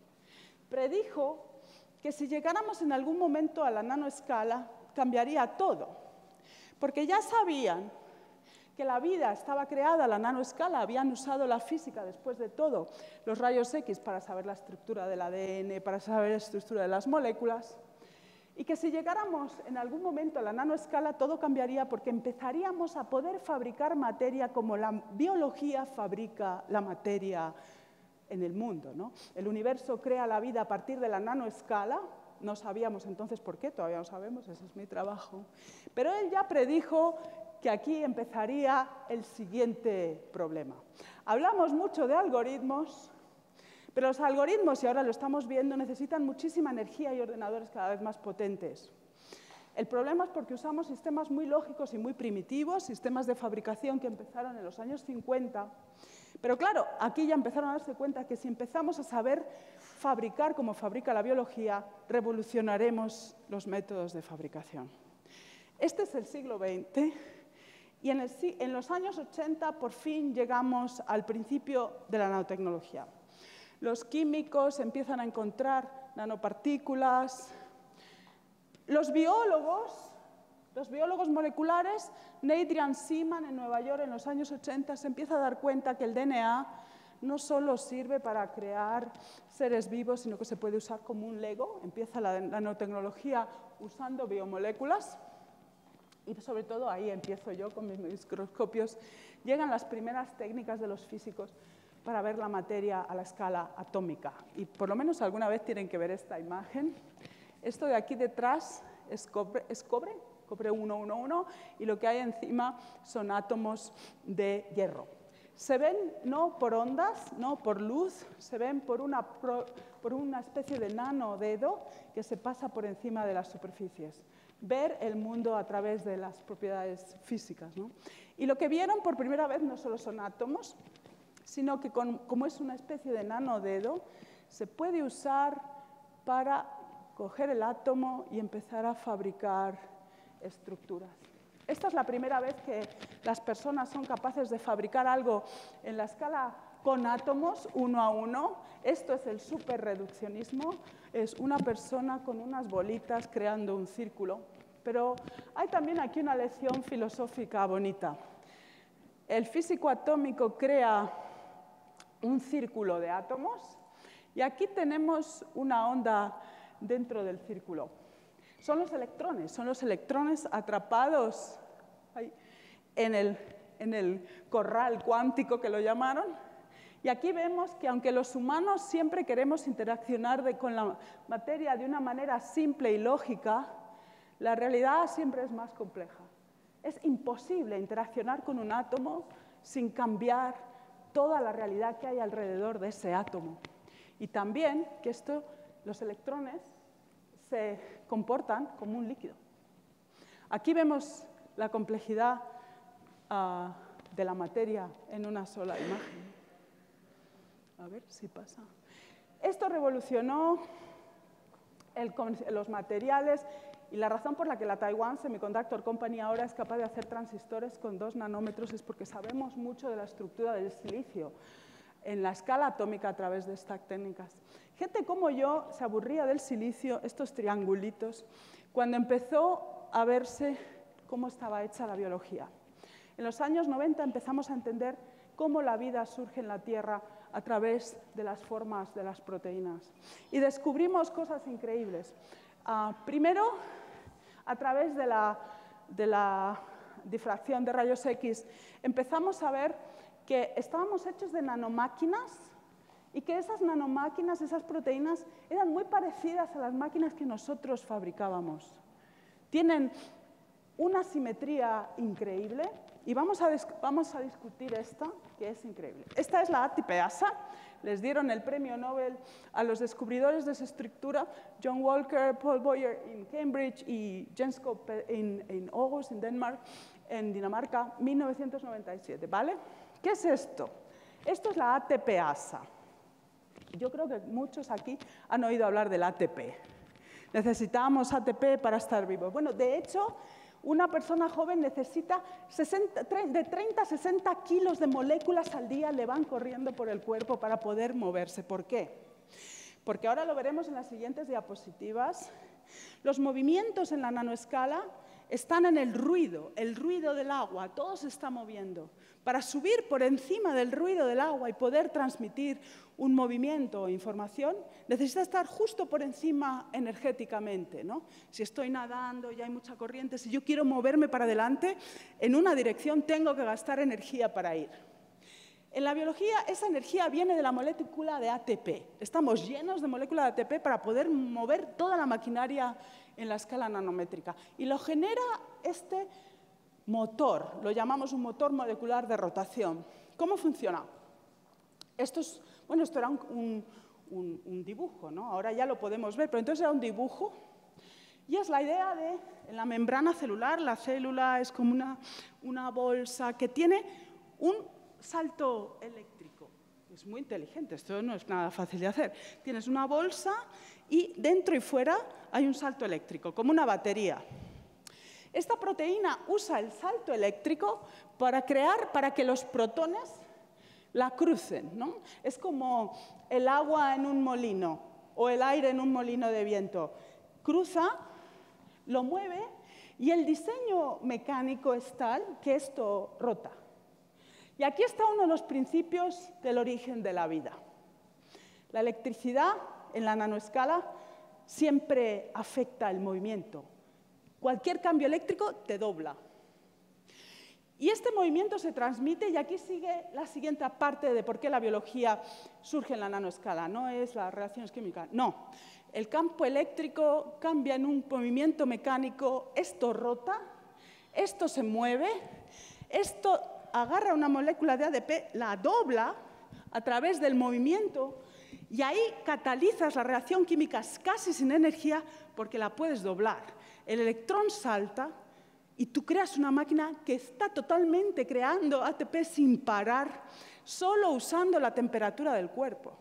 predijo que si llegáramos en algún momento a la nanoescala, cambiaría todo, porque ya sabían que la vida estaba creada a la nanoescala, habían usado la física después de todo, los rayos X para saber la estructura del A D N, para saber la estructura de las moléculas, y que si llegáramos en algún momento a la nanoescala todo cambiaría porque empezaríamos a poder fabricar materia como la biología fabrica la materia en el mundo, ¿no? El universo crea la vida a partir de la nanoescala. No sabíamos entonces por qué, todavía no sabemos, ese es mi trabajo. Pero él ya predijo que aquí empezaría el siguiente problema. Hablamos mucho de algoritmos, pero los algoritmos, y ahora lo estamos viendo, necesitan muchísima energía y ordenadores cada vez más potentes. El problema es porque usamos sistemas muy lógicos y muy primitivos, sistemas de fabricación que empezaron en los años cincuenta, pero claro, aquí ya empezaron a darse cuenta que si empezamos a saber fabricar como fabrica la biología, revolucionaremos los métodos de fabricación. Este es el siglo veinte y en, el, en los años ochenta por fin llegamos al principio de la nanotecnología. Los químicos empiezan a encontrar nanopartículas. Los biólogos, los biólogos moleculares, Adrian Seaman en Nueva York en los años ochenta, se empieza a dar cuenta que el D N A no solo sirve para crear seres vivos, sino que se puede usar como un Lego. Empieza la nanotecnología usando biomoléculas y sobre todo ahí empiezo yo con mis microscopios. Llegan las primeras técnicas de los físicos para ver la materia a la escala atómica. Y por lo menos alguna vez tienen que ver esta imagen. Esto de aquí detrás es cobre, es cobre, cobre uno uno uno, y lo que hay encima son átomos de hierro. Se ven no por ondas, no por luz, se ven por una, por una especie de nanodedo que se pasa por encima de las superficies. Ver el mundo a través de las propiedades físicas, ¿no? Y lo que vieron por primera vez no solo son átomos, sino que con, como es una especie de nanodedo, se puede usar para coger el átomo y empezar a fabricar estructuras. Esta es la primera vez que las personas son capaces de fabricar algo en la escala con átomos, uno a uno. Esto es el superreduccionismo. Es una persona con unas bolitas creando un círculo. Pero hay también aquí una lección filosófica bonita. El físico atómico crea un círculo de átomos y aquí tenemos una onda dentro del círculo. Son los electrones, son los electrones atrapados ahí, en, el, en el corral cuántico que lo llamaron. Y aquí vemos que aunque los humanos siempre queremos interaccionar de, con la materia de una manera simple y lógica, la realidad siempre es más compleja. Es imposible interaccionar con un átomo sin cambiar toda la realidad que hay alrededor de ese átomo. Y también que esto, los electrones se comportan como un líquido. Aquí vemos la complejidad uh, de la materia en una sola imagen. A ver si pasa. Esto revolucionó el, los materiales y la razón por la que la Taiwan Semiconductor Company ahora es capaz de hacer transistores con dos nanómetros es porque sabemos mucho de la estructura del silicio en la escala atómica a través de estas técnicas. Gente como yo se aburría del silicio, estos triangulitos, cuando empezó a verse cómo estaba hecha la biología. En los años noventa empezamos a entender cómo la vida surge en la Tierra a través de las formas de las proteínas. Y descubrimos cosas increíbles. Uh, primero, a través de la, de la difracción de rayos X, empezamos a ver que estábamos hechos de nanomáquinas y que esas nanomáquinas, esas proteínas, eran muy parecidas a las máquinas que nosotros fabricábamos. Tienen una simetría increíble y vamos a, vamos a discutir esta, que es increíble. Esta es la ATPasa. Les dieron el premio Nobel a los descubridores de esa estructura, John Walker, Paul Boyer en Cambridge y Jens Koop en, en Aarhus, en Denmark, en Dinamarca, mil novecientos noventa y siete. ¿Vale? ¿Qué es esto? Esto es la ATPasa. Yo creo que muchos aquí han oído hablar del A T P. Necesitamos A T P para estar vivos. Bueno, de hecho, una persona joven necesita sesenta, de treinta a sesenta kilos de moléculas al día le van corriendo por el cuerpo para poder moverse. ¿Por qué? Porque ahora lo veremos en las siguientes diapositivas. Los movimientos en la nanoescala están en el ruido, el ruido del agua, todo se está moviendo. Para subir por encima del ruido del agua y poder transmitir un movimiento o información, necesita estar justo por encima energéticamente, ¿no? Si estoy nadando y hay mucha corriente, si yo quiero moverme para adelante, en una dirección tengo que gastar energía para ir. En la biología, esa energía viene de la molécula de A T P. Estamos llenos de molécula de A T P para poder mover toda la maquinaria en la escala nanométrica. Y lo genera este motor, lo llamamos un motor molecular de rotación. ¿Cómo funciona? Esto, es, bueno, esto era un, un, un, un dibujo, ¿no? Ahora ya lo podemos ver, pero entonces era un dibujo. Y es la idea de, en la membrana celular, la célula es como una, una bolsa que tiene un salto eléctrico. Es muy inteligente, esto no es nada fácil de hacer. Tienes una bolsa y dentro y fuera hay un salto eléctrico, como una batería. Esta proteína usa el salto eléctrico para crear, para que los protones la crucen, ¿no? Es como el agua en un molino o el aire en un molino de viento. Cruza, lo mueve y el diseño mecánico es tal que esto rota. Y aquí está uno de los principios del origen de la vida. La electricidad en la nanoescala siempre afecta el movimiento. Cualquier cambio eléctrico te dobla. Y este movimiento se transmite, y aquí sigue la siguiente parte de por qué la biología surge en la nanoescala. No es las reacciones químicas, no. El campo eléctrico cambia en un movimiento mecánico, esto rota, esto se mueve, esto agarra una molécula de A T P, la dobla a través del movimiento, y ahí catalizas la reacción química casi sin energía porque la puedes doblar. El electrón salta y tú creas una máquina que está totalmente creando A T P sin parar, solo usando la temperatura del cuerpo.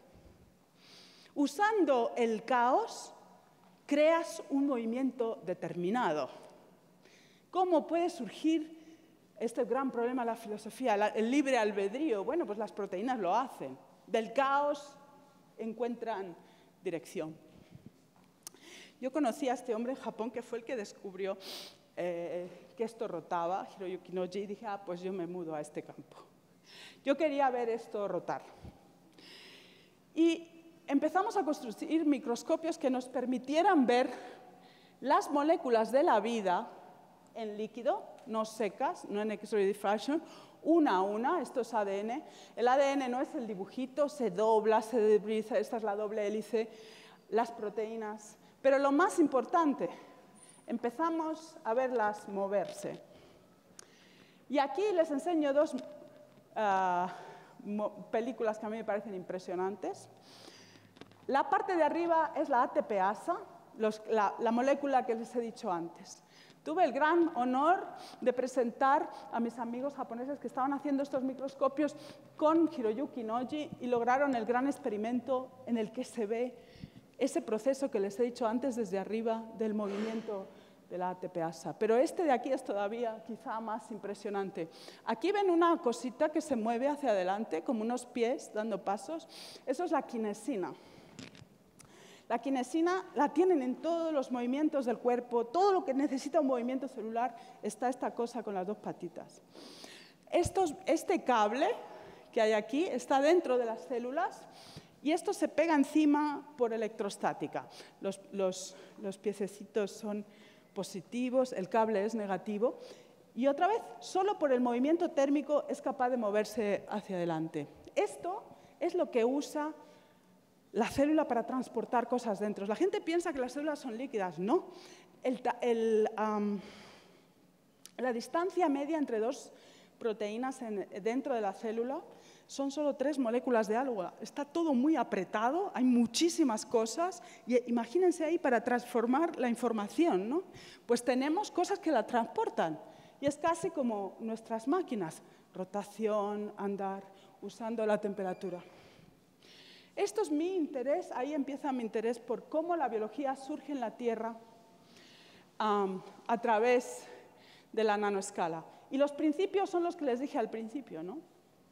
Usando el caos, creas un movimiento determinado. ¿Cómo puede surgir este gran problema de la filosofía, el libre albedrío? Bueno, pues las proteínas lo hacen. Del caos encuentran dirección. Yo conocí a este hombre en Japón que fue el que descubrió eh, que esto rotaba, Hiroyuki Noji, y dije, ah, pues yo me mudo a este campo. Yo quería ver esto rotar. Y empezamos a construir microscopios que nos permitieran ver las moléculas de la vida en líquido, no secas, no en X-ray diffraction, una a una. Esto es A D N. El A D N no es el dibujito, se dobla, se debrisa, esta es la doble hélice, las proteínas. Pero lo más importante, empezamos a verlas moverse. Y aquí les enseño dos uh, películas que a mí me parecen impresionantes. La parte de arriba es la ATPasa, los, la, la molécula que les he dicho antes. Tuve el gran honor de presentar a mis amigos japoneses que estaban haciendo estos microscopios con Hiroyuki Noji y lograron el gran experimento en el que se ve ese proceso que les he dicho antes desde arriba del movimiento de la ATPasa. Pero este de aquí es todavía quizá más impresionante. Aquí ven una cosita que se mueve hacia adelante, como unos pies dando pasos. Eso es la quinesina. La kinesina la tienen en todos los movimientos del cuerpo, todo lo que necesita un movimiento celular está esta cosa con las dos patitas. Estos, este cable que hay aquí está dentro de las células y esto se pega encima por electrostática. Los, los, los piececitos son positivos, el cable es negativo y otra vez, solo por el movimiento térmico es capaz de moverse hacia adelante. Esto es lo que usa la célula para transportar cosas dentro. La gente piensa que las células son líquidas. No. El, el, um, la distancia media entre dos proteínas en, dentro de la célula son solo tres moléculas de algo. Está todo muy apretado, hay muchísimas cosas. Y imagínense ahí para transformar la información, ¿no? Pues tenemos cosas que la transportan. Y es casi como nuestras máquinas. Rotación, andar, usando la temperatura. Esto es mi interés, ahí empieza mi interés por cómo la biología surge en la Tierra um, a través de la nanoescala. Y los principios son los que les dije al principio, ¿no?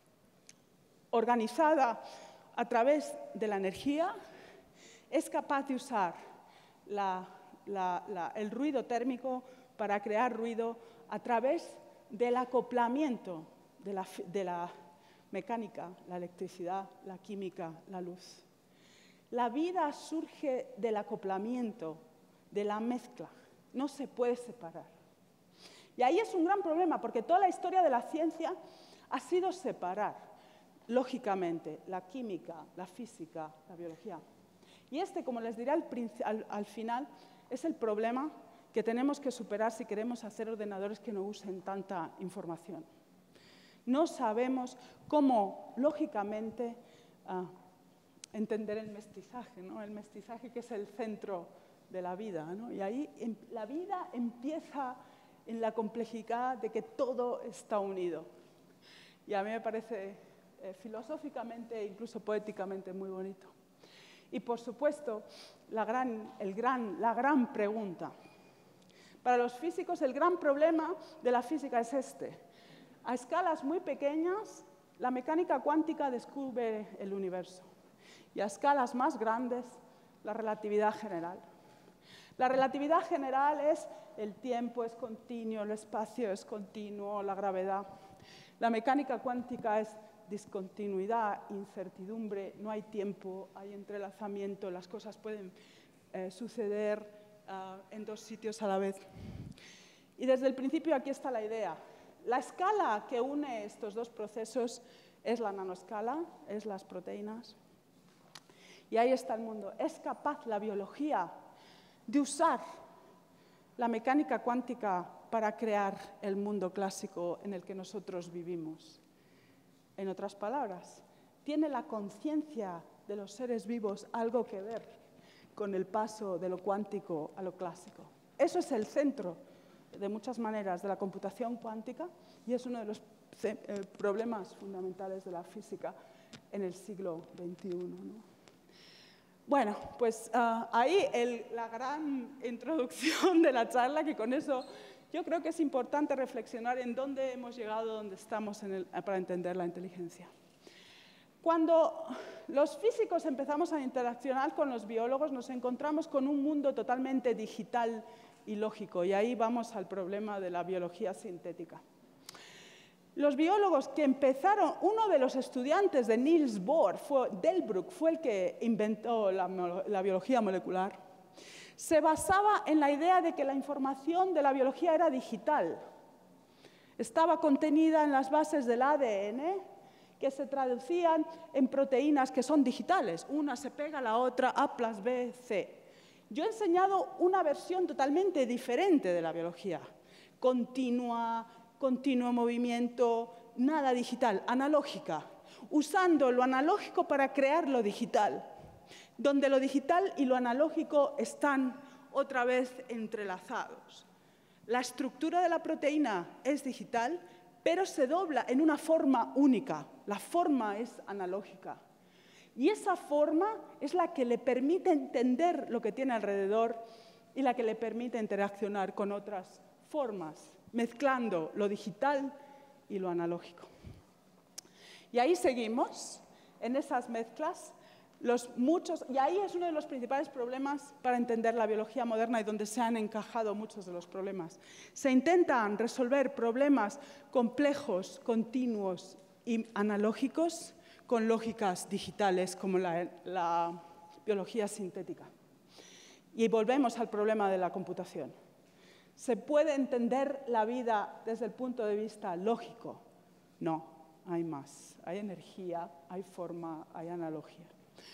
Organizada a través de la energía, es capaz de usar la, la, la, el ruido térmico para crear ruido a través del acoplamiento de la, de la mecánica, la electricidad, la química, la luz. La vida surge del acoplamiento, de la mezcla. No se puede separar. Y ahí es un gran problema, porque toda la historia de la ciencia ha sido separar, lógicamente, la química, la física, la biología. Y este, como les diré al, al, al final, es el problema que tenemos que superar si queremos hacer ordenadores que no usen tanta información. No sabemos cómo, lógicamente, uh, entender el mestizaje, ¿no? El mestizaje que es el centro de la vida, ¿no? Y ahí en, la vida empieza en la complejidad de que todo está unido. Y a mí me parece eh, filosóficamente e incluso poéticamente muy bonito. Y, por supuesto, la gran, el gran, la gran pregunta. Para los físicos, el gran problema de la física es este. A escalas muy pequeñas, la mecánica cuántica descubre el universo. Y a escalas más grandes, la relatividad general. La relatividad general es el tiempo es continuo, el espacio es continuo, la gravedad. La mecánica cuántica es discontinuidad, incertidumbre, no hay tiempo, hay entrelazamiento, las cosas pueden eh, suceder uh, en dos sitios a la vez. Y desde el principio aquí está la idea. La escala que une estos dos procesos es la nanoescala, es las proteínas. Y ahí está el mundo. Es capaz la biología de usar la mecánica cuántica para crear el mundo clásico en el que nosotros vivimos. En otras palabras, ¿tiene la conciencia de los seres vivos algo que ver con el paso de lo cuántico a lo clásico? Eso es el centro, de muchas maneras, de la computación cuántica y es uno de los eh, problemas fundamentales de la física en el siglo veintiuno, ¿no? Bueno, pues uh, ahí el, la gran introducción de la charla, que con eso yo creo que es importante reflexionar en dónde hemos llegado, dónde estamos en el, para entender la inteligencia. Cuando los físicos empezamos a interaccionar con los biólogos, nos encontramos con un mundo totalmente digital y lógico, y ahí vamos al problema de la biología sintética. Los biólogos que empezaron, uno de los estudiantes de Niels Bohr, fue, Delbruck, fue el que inventó la, la biología molecular, se basaba en la idea de que la información de la biología era digital. Estaba contenida en las bases del A D N, que se traducían en proteínas que son digitales. Una se pega a la otra, A plus B, C. Yo he enseñado una versión totalmente diferente de la biología, continua, continuo movimiento, nada digital, analógica, usando lo analógico para crear lo digital, donde lo digital y lo analógico están otra vez entrelazados. La estructura de la proteína es digital, pero se dobla en una forma única. La forma es analógica. Y esa forma es la que le permite entender lo que tiene alrededor y la que le permite interaccionar con otras formas, mezclando lo digital y lo analógico. Y ahí seguimos, en esas mezclas. Los muchos, y ahí es uno de los principales problemas para entender la biología moderna y donde se han encajado muchos de los problemas. Se intentan resolver problemas complejos, continuos y analógicos con lógicas digitales como la, la biología sintética. Y volvemos al problema de la computación. ¿Se puede entender la vida desde el punto de vista lógico? No, hay más. Hay energía, hay forma, hay analogía.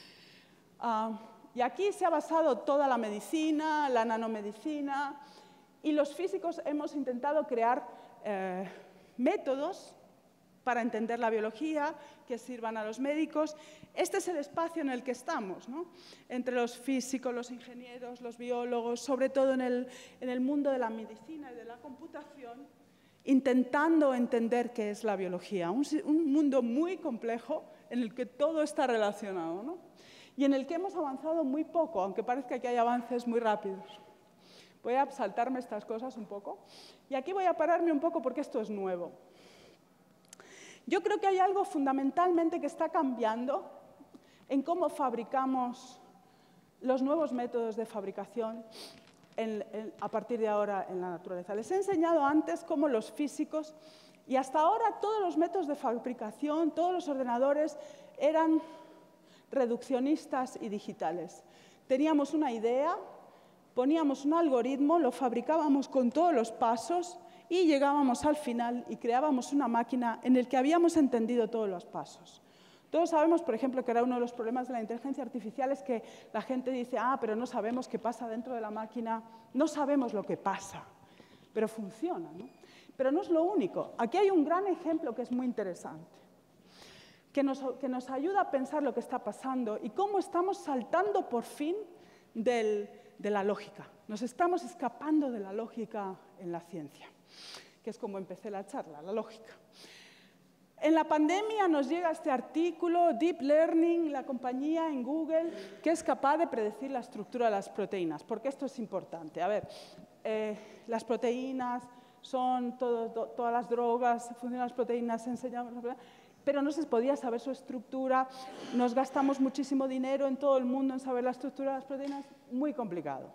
Uh, y aquí se ha basado toda la medicina, la nanomedicina, y los físicos hemos intentado crear eh, métodos para entender la biología que sirvan a los médicos. Este es el espacio en el que estamos, ¿no? Entre los físicos, los ingenieros, los biólogos, sobre todo en el, en el mundo de la medicina y de la computación, intentando entender qué es la biología. Un, un mundo muy complejo en el que todo está relacionado, ¿no? Y en el que hemos avanzado muy poco, aunque parezca que hay avances muy rápidos. Voy a saltarme estas cosas un poco. Y aquí voy a pararme un poco porque esto es nuevo. Yo creo que hay algo fundamentalmente que está cambiando en cómo fabricamos los nuevos métodos de fabricación en, en, a partir de ahora en la naturaleza. Les he enseñado antes cómo los físicos, y hasta ahora todos los métodos de fabricación, todos los ordenadores eran reduccionistas y digitales. Teníamos una idea, poníamos un algoritmo, lo fabricábamos con todos los pasos y llegábamos al final y creábamos una máquina en la que habíamos entendido todos los pasos. Todos sabemos, por ejemplo, que era uno de los problemas de la inteligencia artificial es que la gente dice, ah, pero no sabemos qué pasa dentro de la máquina, no sabemos lo que pasa, pero funciona, ¿no? Pero no es lo único. Aquí hay un gran ejemplo que es muy interesante. Que nos, que nos ayuda a pensar lo que está pasando y cómo estamos saltando por fin del, de la lógica. Nos estamos escapando de la lógica en la ciencia, que es como empecé la charla, la lógica. En la pandemia nos llega este artículo, Deep Learning, la compañía en Google, que es capaz de predecir la estructura de las proteínas, porque esto es importante. A ver, eh, las proteínas son todo, to, todas las drogas, funcionan las proteínas, enseñamos las proteínas, pero no se podía saber su estructura, nos gastamos muchísimo dinero en todo el mundo en saber la estructura de las proteínas, muy complicado.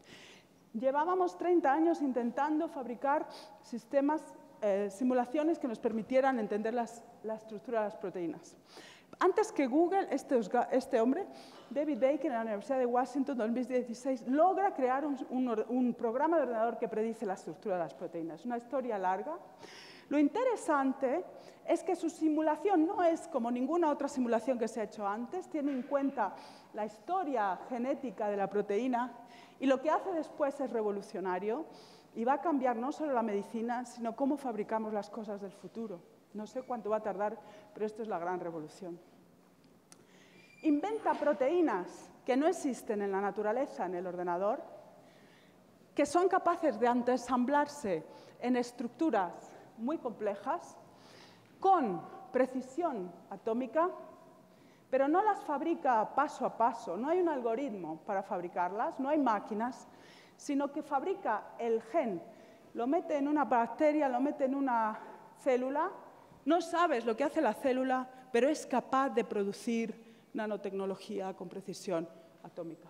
Llevábamos treinta años intentando fabricar sistemas, eh, simulaciones que nos permitieran entender las, la estructura de las proteínas. Antes que Google, este, este hombre, David Baker, en la Universidad de Washington, en dos mil dieciséis, logra crear un, un, un programa de ordenador que predice la estructura de las proteínas. Es una historia larga. Lo interesante es que su simulación no es como ninguna otra simulación que se ha hecho antes, tiene en cuenta la historia genética de la proteína y lo que hace después es revolucionario y va a cambiar no solo la medicina, sino cómo fabricamos las cosas del futuro. No sé cuánto va a tardar, pero esto es la gran revolución. Inventa proteínas que no existen en la naturaleza, en el ordenador, que son capaces de ensamblarse en estructuras muy complejas, con precisión atómica, pero no las fabrica paso a paso, no hay un algoritmo para fabricarlas, no hay máquinas, sino que fabrica el gen, lo mete en una bacteria, lo mete en una célula, no sabes lo que hace la célula, pero es capaz de producir nanotecnología con precisión atómica.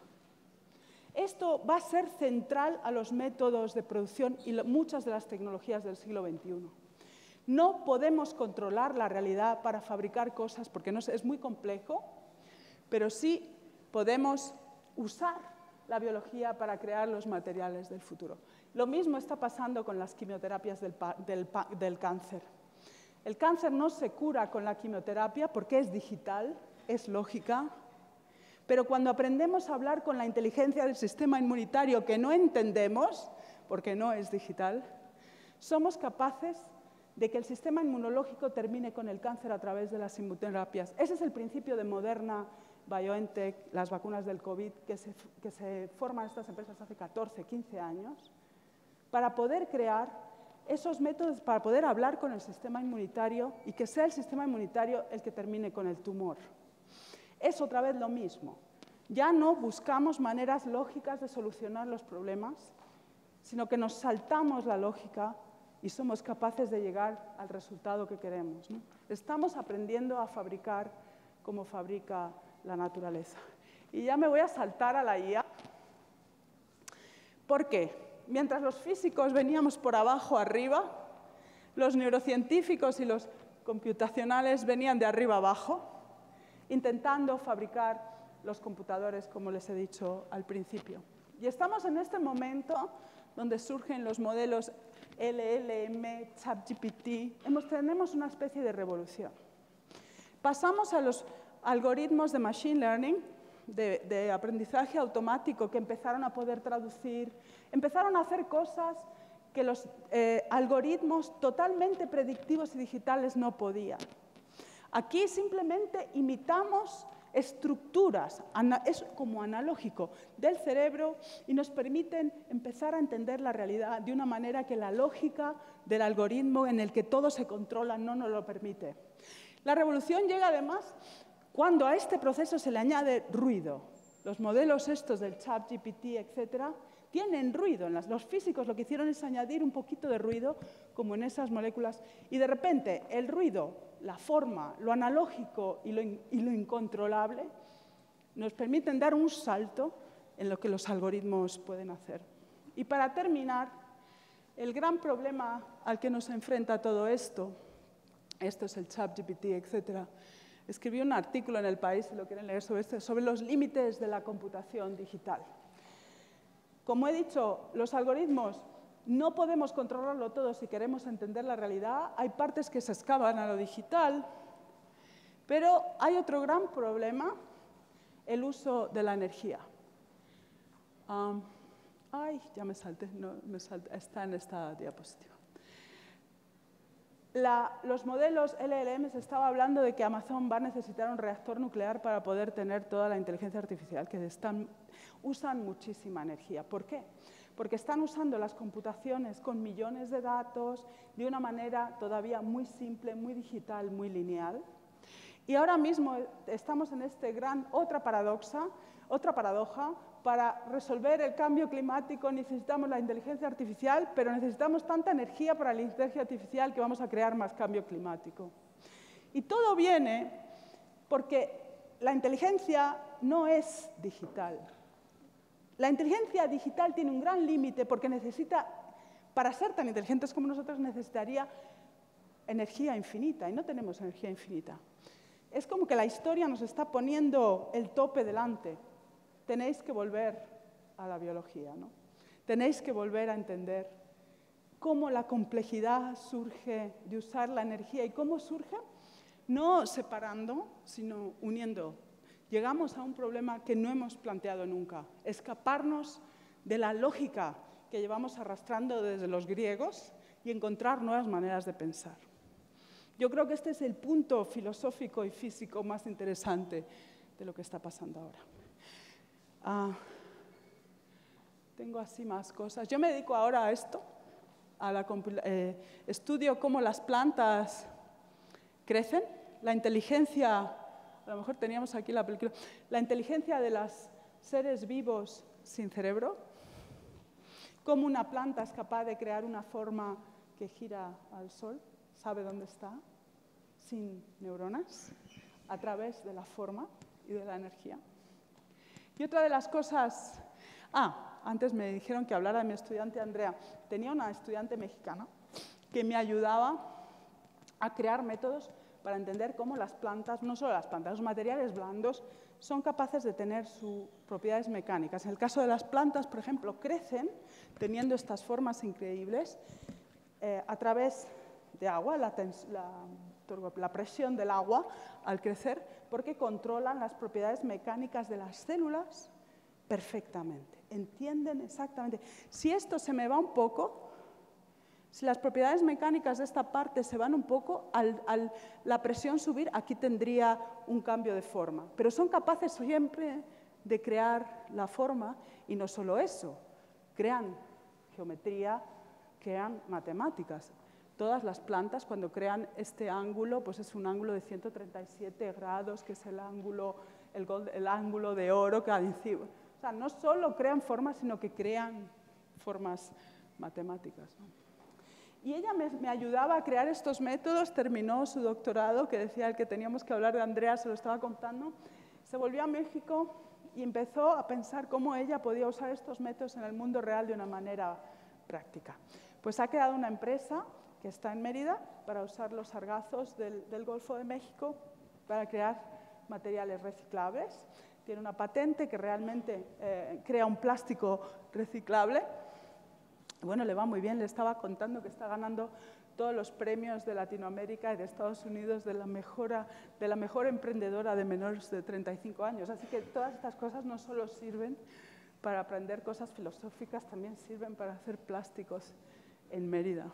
Esto va a ser central a los métodos de producción y muchas de las tecnologías del siglo veintiuno. No podemos controlar la realidad para fabricar cosas porque no es muy complejo, pero sí podemos usar la biología para crear los materiales del futuro. Lo mismo está pasando con las quimioterapias del, del, del cáncer. El cáncer no se cura con la quimioterapia porque es digital, es lógica, pero cuando aprendemos a hablar con la inteligencia del sistema inmunitario que no entendemos, porque no es digital, somos capaces de que el sistema inmunológico termine con el cáncer a través de las quimioterapias. Ese es el principio de Moderna, BioNTech, las vacunas del COVID, que se, que se forman estas empresas hace catorce, quince años, para poder crear esos métodos, para poder hablar con el sistema inmunitario y que sea el sistema inmunitario el que termine con el tumor. Es otra vez lo mismo. Ya no buscamos maneras lógicas de solucionar los problemas, sino que nos saltamos la lógica y somos capaces de llegar al resultado que queremos, ¿no? Estamos aprendiendo a fabricar como fabrica la naturaleza. Y ya me voy a saltar a la I A. ¿Por qué? Mientras los físicos veníamos por abajo arriba, los neurocientíficos y los computacionales venían de arriba abajo, intentando fabricar los computadores, como les he dicho al principio. Y estamos en este momento donde surgen los modelos L L M, ChatGPT. Hemos, tenemos una especie de revolución. Pasamos a los algoritmos de Machine Learning, de, de aprendizaje automático, que empezaron a poder traducir, empezaron a hacer cosas que los eh, algoritmos totalmente predictivos y digitales no podían. Aquí simplemente imitamos estructuras, es como analógico, del cerebro y nos permiten empezar a entender la realidad de una manera que la lógica del algoritmo en el que todo se controla no nos lo permite. La revolución llega además cuando a este proceso se le añade ruido. Los modelos estos del ChatGPT, etcétera, tienen ruido. Los físicos lo que hicieron es añadir un poquito de ruido, como en esas moléculas, y de repente el ruido, la forma, lo analógico y lo, in, y lo incontrolable nos permiten dar un salto en lo que los algoritmos pueden hacer. Y para terminar, el gran problema al que nos enfrenta todo esto, esto es el ChatGPT, etcétera, escribí un artículo en El País, si lo quieren leer, sobre, esto, sobre los límites de la computación digital. Como he dicho, los algoritmos no podemos controlarlo todo si queremos entender la realidad. Hay partes que se escapan a lo digital, pero hay otro gran problema, el uso de la energía. Um, ay, ya me salté, no, me salté, está en esta diapositiva. La, los modelos L L M se estaba hablando de que Amazon va a necesitar un reactor nuclear para poder tener toda la inteligencia artificial, que están, usan muchísima energía. ¿Por qué? Porque están usando las computaciones con millones de datos de una manera todavía muy simple, muy digital, muy lineal. Y ahora mismo estamos en este gran, otra paradoja, otra paradoja. Para resolver el cambio climático necesitamos la inteligencia artificial, pero necesitamos tanta energía para la inteligencia artificial que vamos a crear más cambio climático. Y todo viene porque la inteligencia no es digital. La inteligencia digital tiene un gran límite porque necesita, para ser tan inteligentes como nosotros, necesitaría energía infinita, y no tenemos energía infinita. Es como que la historia nos está poniendo el tope delante. Tenéis que volver a la biología, ¿no? Tenéis que volver a entender cómo la complejidad surge de usar la energía y cómo surge, no separando, sino uniendo. Llegamos a un problema que no hemos planteado nunca, escaparnos de la lógica que llevamos arrastrando desde los griegos y encontrar nuevas maneras de pensar. Yo creo que este es el punto filosófico y físico más interesante de lo que está pasando ahora. Ah, tengo así más cosas. Yo me dedico ahora a esto, a la, eh, estudio cómo las plantas crecen, la inteligencia, a lo mejor teníamos aquí la película, la inteligencia de los seres vivos sin cerebro, cómo una planta es capaz de crear una forma que gira al sol, sabe dónde está, sin neuronas, a través de la forma y de la energía. Y otra de las cosas... Ah, antes me dijeron que hablara de mi estudiante Andrea. Tenía una estudiante mexicana que me ayudaba a crear métodos para entender cómo las plantas, no solo las plantas, los materiales blandos, son capaces de tener sus propiedades mecánicas. En el caso de las plantas, por ejemplo, crecen teniendo estas formas increíbles eh, a través de agua, la, la, la presión del agua al crecer, porque controlan las propiedades mecánicas de las células perfectamente. Entienden exactamente. Si esto se me va un poco, si las propiedades mecánicas de esta parte se van un poco, al, al la presión subir, aquí tendría un cambio de forma. Pero son capaces siempre de crear la forma, y no solo eso, crean geometría, crean matemáticas. Todas las plantas, cuando crean este ángulo, pues es un ángulo de ciento treinta y siete grados, que es el ángulo, el, gold, el ángulo de oro que encima. O sea, no solo crean formas, sino que crean formas matemáticas, ¿no? Y ella me, me ayudaba a crear estos métodos, terminó su doctorado, que decía el que teníamos que hablar de Andrea, se lo estaba contando, Se volvió a México y empezó a pensar cómo ella podía usar estos métodos en el mundo real de una manera práctica. Pues ha creado una empresa que está en Mérida para usar los sargazos del, del Golfo de México para crear materiales reciclables. Tiene una patente que realmente eh, crea un plástico reciclable. Bueno, le va muy bien, le estaba contando que está ganando todos los premios de Latinoamérica y de Estados Unidos de la, mejora, de la mejor emprendedora de menores de treinta y cinco años. Así que todas estas cosas no solo sirven para aprender cosas filosóficas, también sirven para hacer plásticos en Mérida.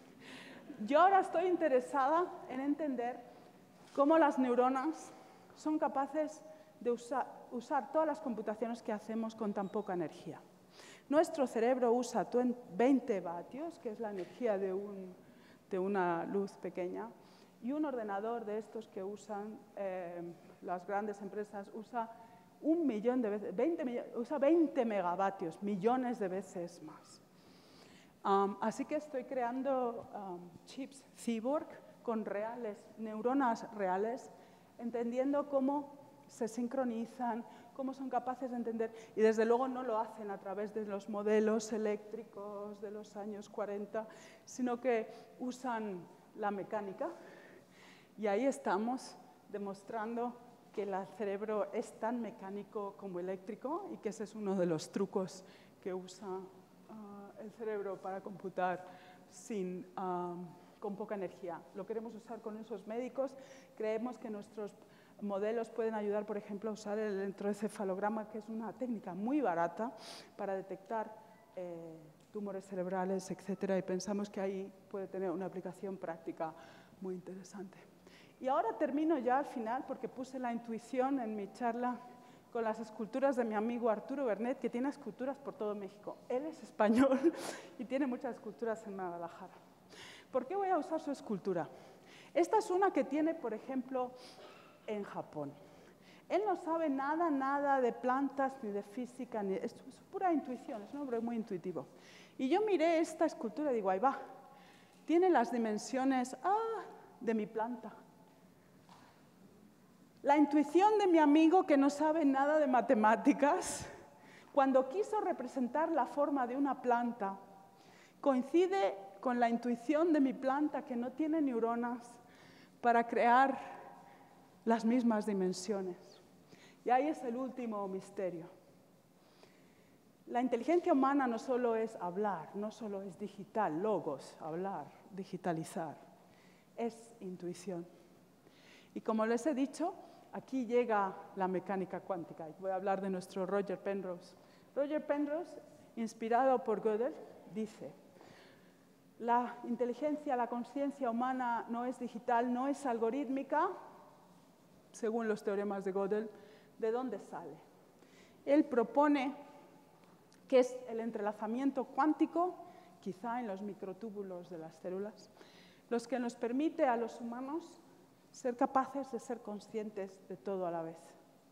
Yo ahora estoy interesada en entender cómo las neuronas son capaces de usar, usar todas las computaciones que hacemos con tan poca energía. Nuestro cerebro usa veinte vatios, que es la energía de, un, de una luz pequeña, y un ordenador de estos que usan eh, las grandes empresas usa un millón de veces, veinte, usa veinte megavatios, millones de veces más. Um, así que estoy creando um, chips cyborg con reales, neuronas reales, entendiendo cómo se sincronizan, cómo son capaces de entender, y desde luego no lo hacen a través de los modelos eléctricos de los años cuarenta, sino que usan la mecánica, y ahí estamos demostrando que el cerebro es tan mecánico como eléctrico, y que ese es uno de los trucos que usa uh, el cerebro para computar sin, um, con poca energía. Lo queremos usar con esos médicos, creemos que nuestros modelos pueden ayudar, por ejemplo, a usar el electroencefalograma, que es una técnica muy barata para detectar eh, tumores cerebrales, etcétera, y pensamos que ahí puede tener una aplicación práctica muy interesante. Y ahora termino ya al final, porque puse la intuición en mi charla con las esculturas de mi amigo Arturo Bernet, que tiene esculturas por todo México. Él es español y tiene muchas esculturas en Guadalajara. ¿Por qué voy a usar su escultura? Esta es una que tiene, por ejemplo, en Japón. Él no sabe nada, nada de plantas, ni de física, ni, es, es pura intuición, es un hombre muy intuitivo. Y yo miré esta escultura y digo, ahí va, tiene las dimensiones ah, de mi planta. La intuición de mi amigo, que no sabe nada de matemáticas, cuando quiso representar la forma de una planta, coincide con la intuición de mi planta, que no tiene neuronas para crear las mismas dimensiones. Y ahí es el último misterio. La inteligencia humana no solo es hablar, no solo es digital, logos, hablar, digitalizar, es intuición. Y como les he dicho, aquí llega la mecánica cuántica. Voy a hablar de nuestro Roger Penrose. Roger Penrose, inspirado por Gödel, dice: la inteligencia, la conciencia humana no es digital, no es algorítmica, según los teoremas de Gödel. ¿De dónde sale? Él propone que es el entrelazamiento cuántico, quizá en los microtúbulos de las células, los que nos permite a los humanos ser capaces de ser conscientes de todo a la vez.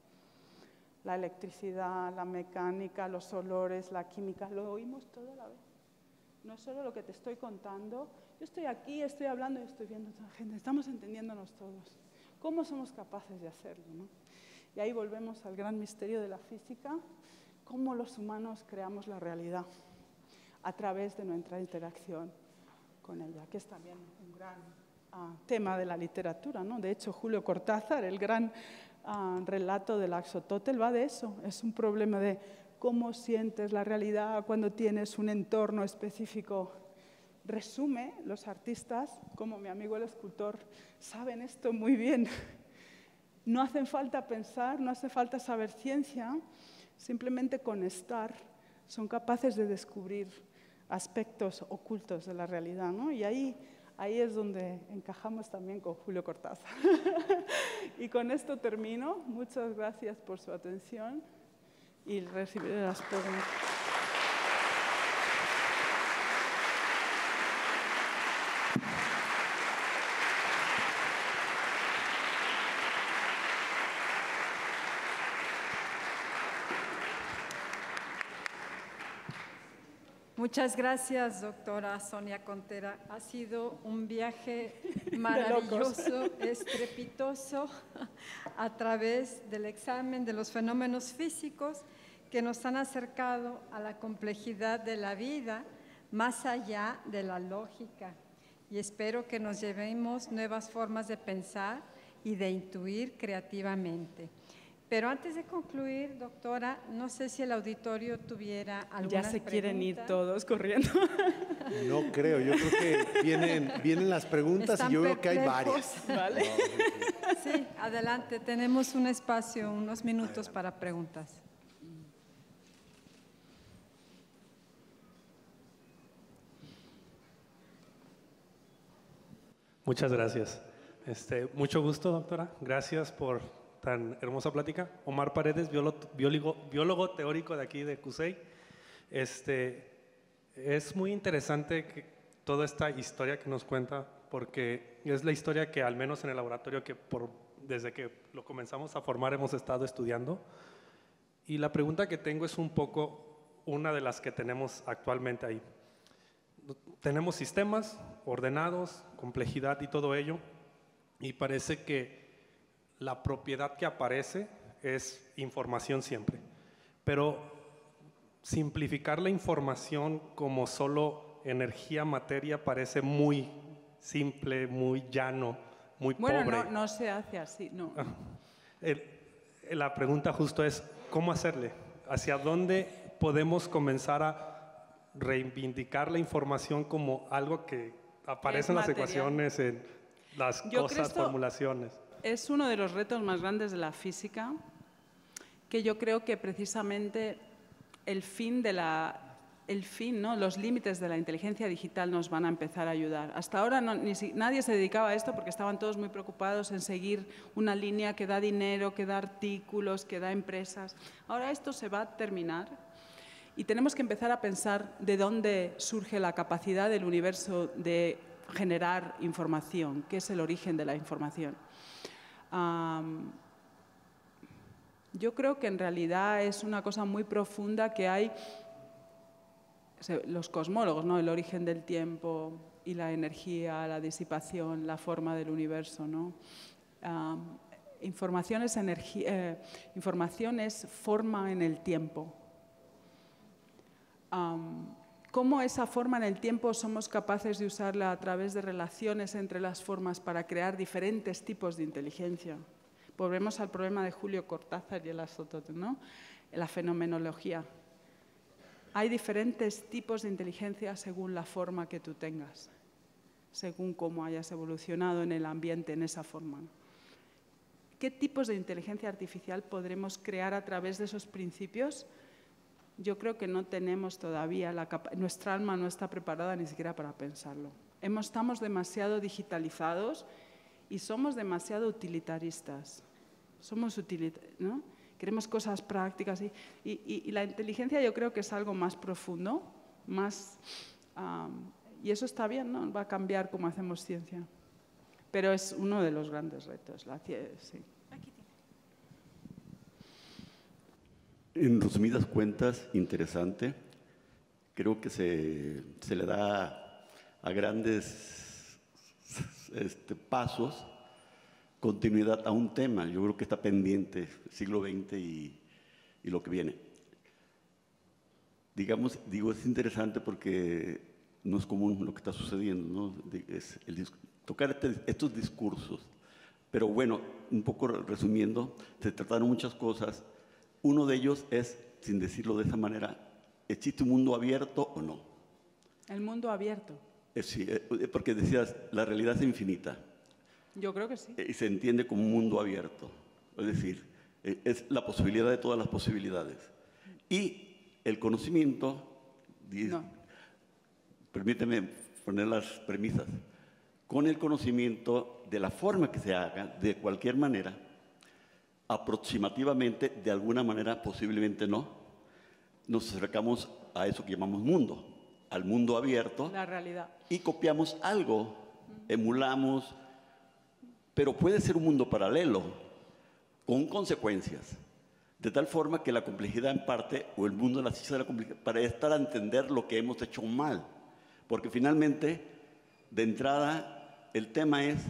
La electricidad, la mecánica, los olores, la química, lo oímos todo a la vez. No es solo lo que te estoy contando. Yo estoy aquí, estoy hablando y estoy viendo a toda la gente. Estamos entendiéndonos todos. ¿Cómo somos capaces de hacerlo, ¿no? Y ahí volvemos al gran misterio de la física, cómo los humanos creamos la realidad a través de nuestra interacción con ella, que es también un gran uh, tema de la literatura, ¿no? De hecho, Julio Cortázar, el gran uh, relato del Axotótel, va de eso. Es un problema de cómo sientes la realidad cuando tienes un entorno específico. Resume, los artistas, como mi amigo el escultor, saben esto muy bien. No hacen falta pensar, no hace falta saber ciencia, simplemente con estar son capaces de descubrir aspectos ocultos de la realidad, ¿no? Y ahí, ahí es donde encajamos también con Julio Cortázar. Y con esto termino. Muchas gracias por su atención y recibiré las preguntas. Muchas gracias, doctora Sonia Contera. Ha sido un viaje maravilloso, estrepitoso, a través del examen de los fenómenos físicos que nos han acercado a la complejidad de la vida, más allá de la lógica. Y espero que nos llevemos nuevas formas de pensar y de intuir creativamente. Pero antes de concluir, doctora, no sé si el auditorio tuviera alguna Ya se pregunta. quieren ir todos corriendo. No creo, yo creo que vienen, vienen las preguntas Están y yo veo que hay perplejos. varias. ¿Vale? Sí, adelante, tenemos un espacio, unos minutos para preguntas. Muchas gracias. Este, mucho gusto, doctora. Gracias por tan hermosa plática. Omar Paredes, biólogo, biólogo, biólogo teórico de aquí de C U S E I. Este, es muy interesante que toda esta historia que nos cuenta, porque es la historia que al menos en el laboratorio que por, desde que lo comenzamos a formar hemos estado estudiando. Y la pregunta que tengo es un poco una de las que tenemos actualmente ahí. Tenemos sistemas ordenados, complejidad y todo ello, y parece que la propiedad que aparece es información siempre. Pero simplificar la información como solo energía, materia, parece muy simple, muy llano, muy Bueno, pobre. no, no se hace así, no. El, la pregunta justo es, ¿cómo hacerle? ¿Hacia dónde podemos comenzar a reivindicar la información como algo que aparece en las material. ecuaciones, en las Yo creo cosas, esto formulaciones? Es uno de los retos más grandes de la física, que yo creo que precisamente el fin de la... El fin, ¿no? Los límites de la inteligencia digital nos van a empezar a ayudar. Hasta ahora no, ni si, nadie se dedicaba a esto porque estaban todos muy preocupados en seguir una línea que da dinero, que da artículos, que da empresas. Ahora esto se va a terminar y tenemos que empezar a pensar de dónde surge la capacidad del universo de generar información, qué es el origen de la información. Um, yo creo que en realidad es una cosa muy profunda que hay... Los cosmólogos, ¿no? El origen del tiempo y la energía, la disipación, la forma del universo, ¿no? Um, información es energía, eh, información es forma en el tiempo. Um, ¿Cómo esa forma en el tiempo somos capaces de usarla a través de relaciones entre las formas para crear diferentes tipos de inteligencia? Volvemos al problema de Julio Cortázar y el Azotote, ¿no? La fenomenología. Hay diferentes tipos de inteligencia según la forma que tú tengas, según cómo hayas evolucionado en el ambiente en esa forma. ¿Qué tipos de inteligencia artificial podremos crear a través de esos principios? Yo creo que no tenemos todavía, la capa- nuestra alma no está preparada ni siquiera para pensarlo. Hemos, estamos demasiado digitalizados y somos demasiado utilitaristas. Somos utilitarios, ¿no? Queremos cosas prácticas y, y, y la inteligencia yo creo que es algo más profundo, más, um, y eso está bien, ¿no? Va a cambiar cómo hacemos ciencia. Pero es uno de los grandes retos, la ciencia, sí. En resumidas cuentas, interesante. Creo que se, se le da a grandes este, pasos continuidad a un tema. Yo creo que está pendiente siglo veinte y, y lo que viene. Digamos, digo, es interesante porque no es común lo que está sucediendo, ¿no? Es el, tocar este, estos discursos. Pero bueno, un poco resumiendo, se trataron muchas cosas. Uno de ellos es, sin decirlo de esa manera, ¿existe un mundo abierto o no? El mundo abierto. Es, sí, porque decías, la realidad es infinita. Yo creo que sí. Y se entiende como un mundo abierto. Es decir, es la posibilidad de todas las posibilidades. Y el conocimiento, No. permíteme poner las premisas, con el conocimiento de la forma que se haga, de cualquier manera, aproximativamente, de alguna manera, posiblemente no, nos acercamos a eso que llamamos mundo, al mundo abierto. La realidad. Y copiamos algo, emulamos, pero puede ser un mundo paralelo, con consecuencias. De tal forma que la complejidad en parte, o el mundo de la ciencia de la complejidad, para estar a entender lo que hemos hecho mal. Porque finalmente, de entrada, el tema es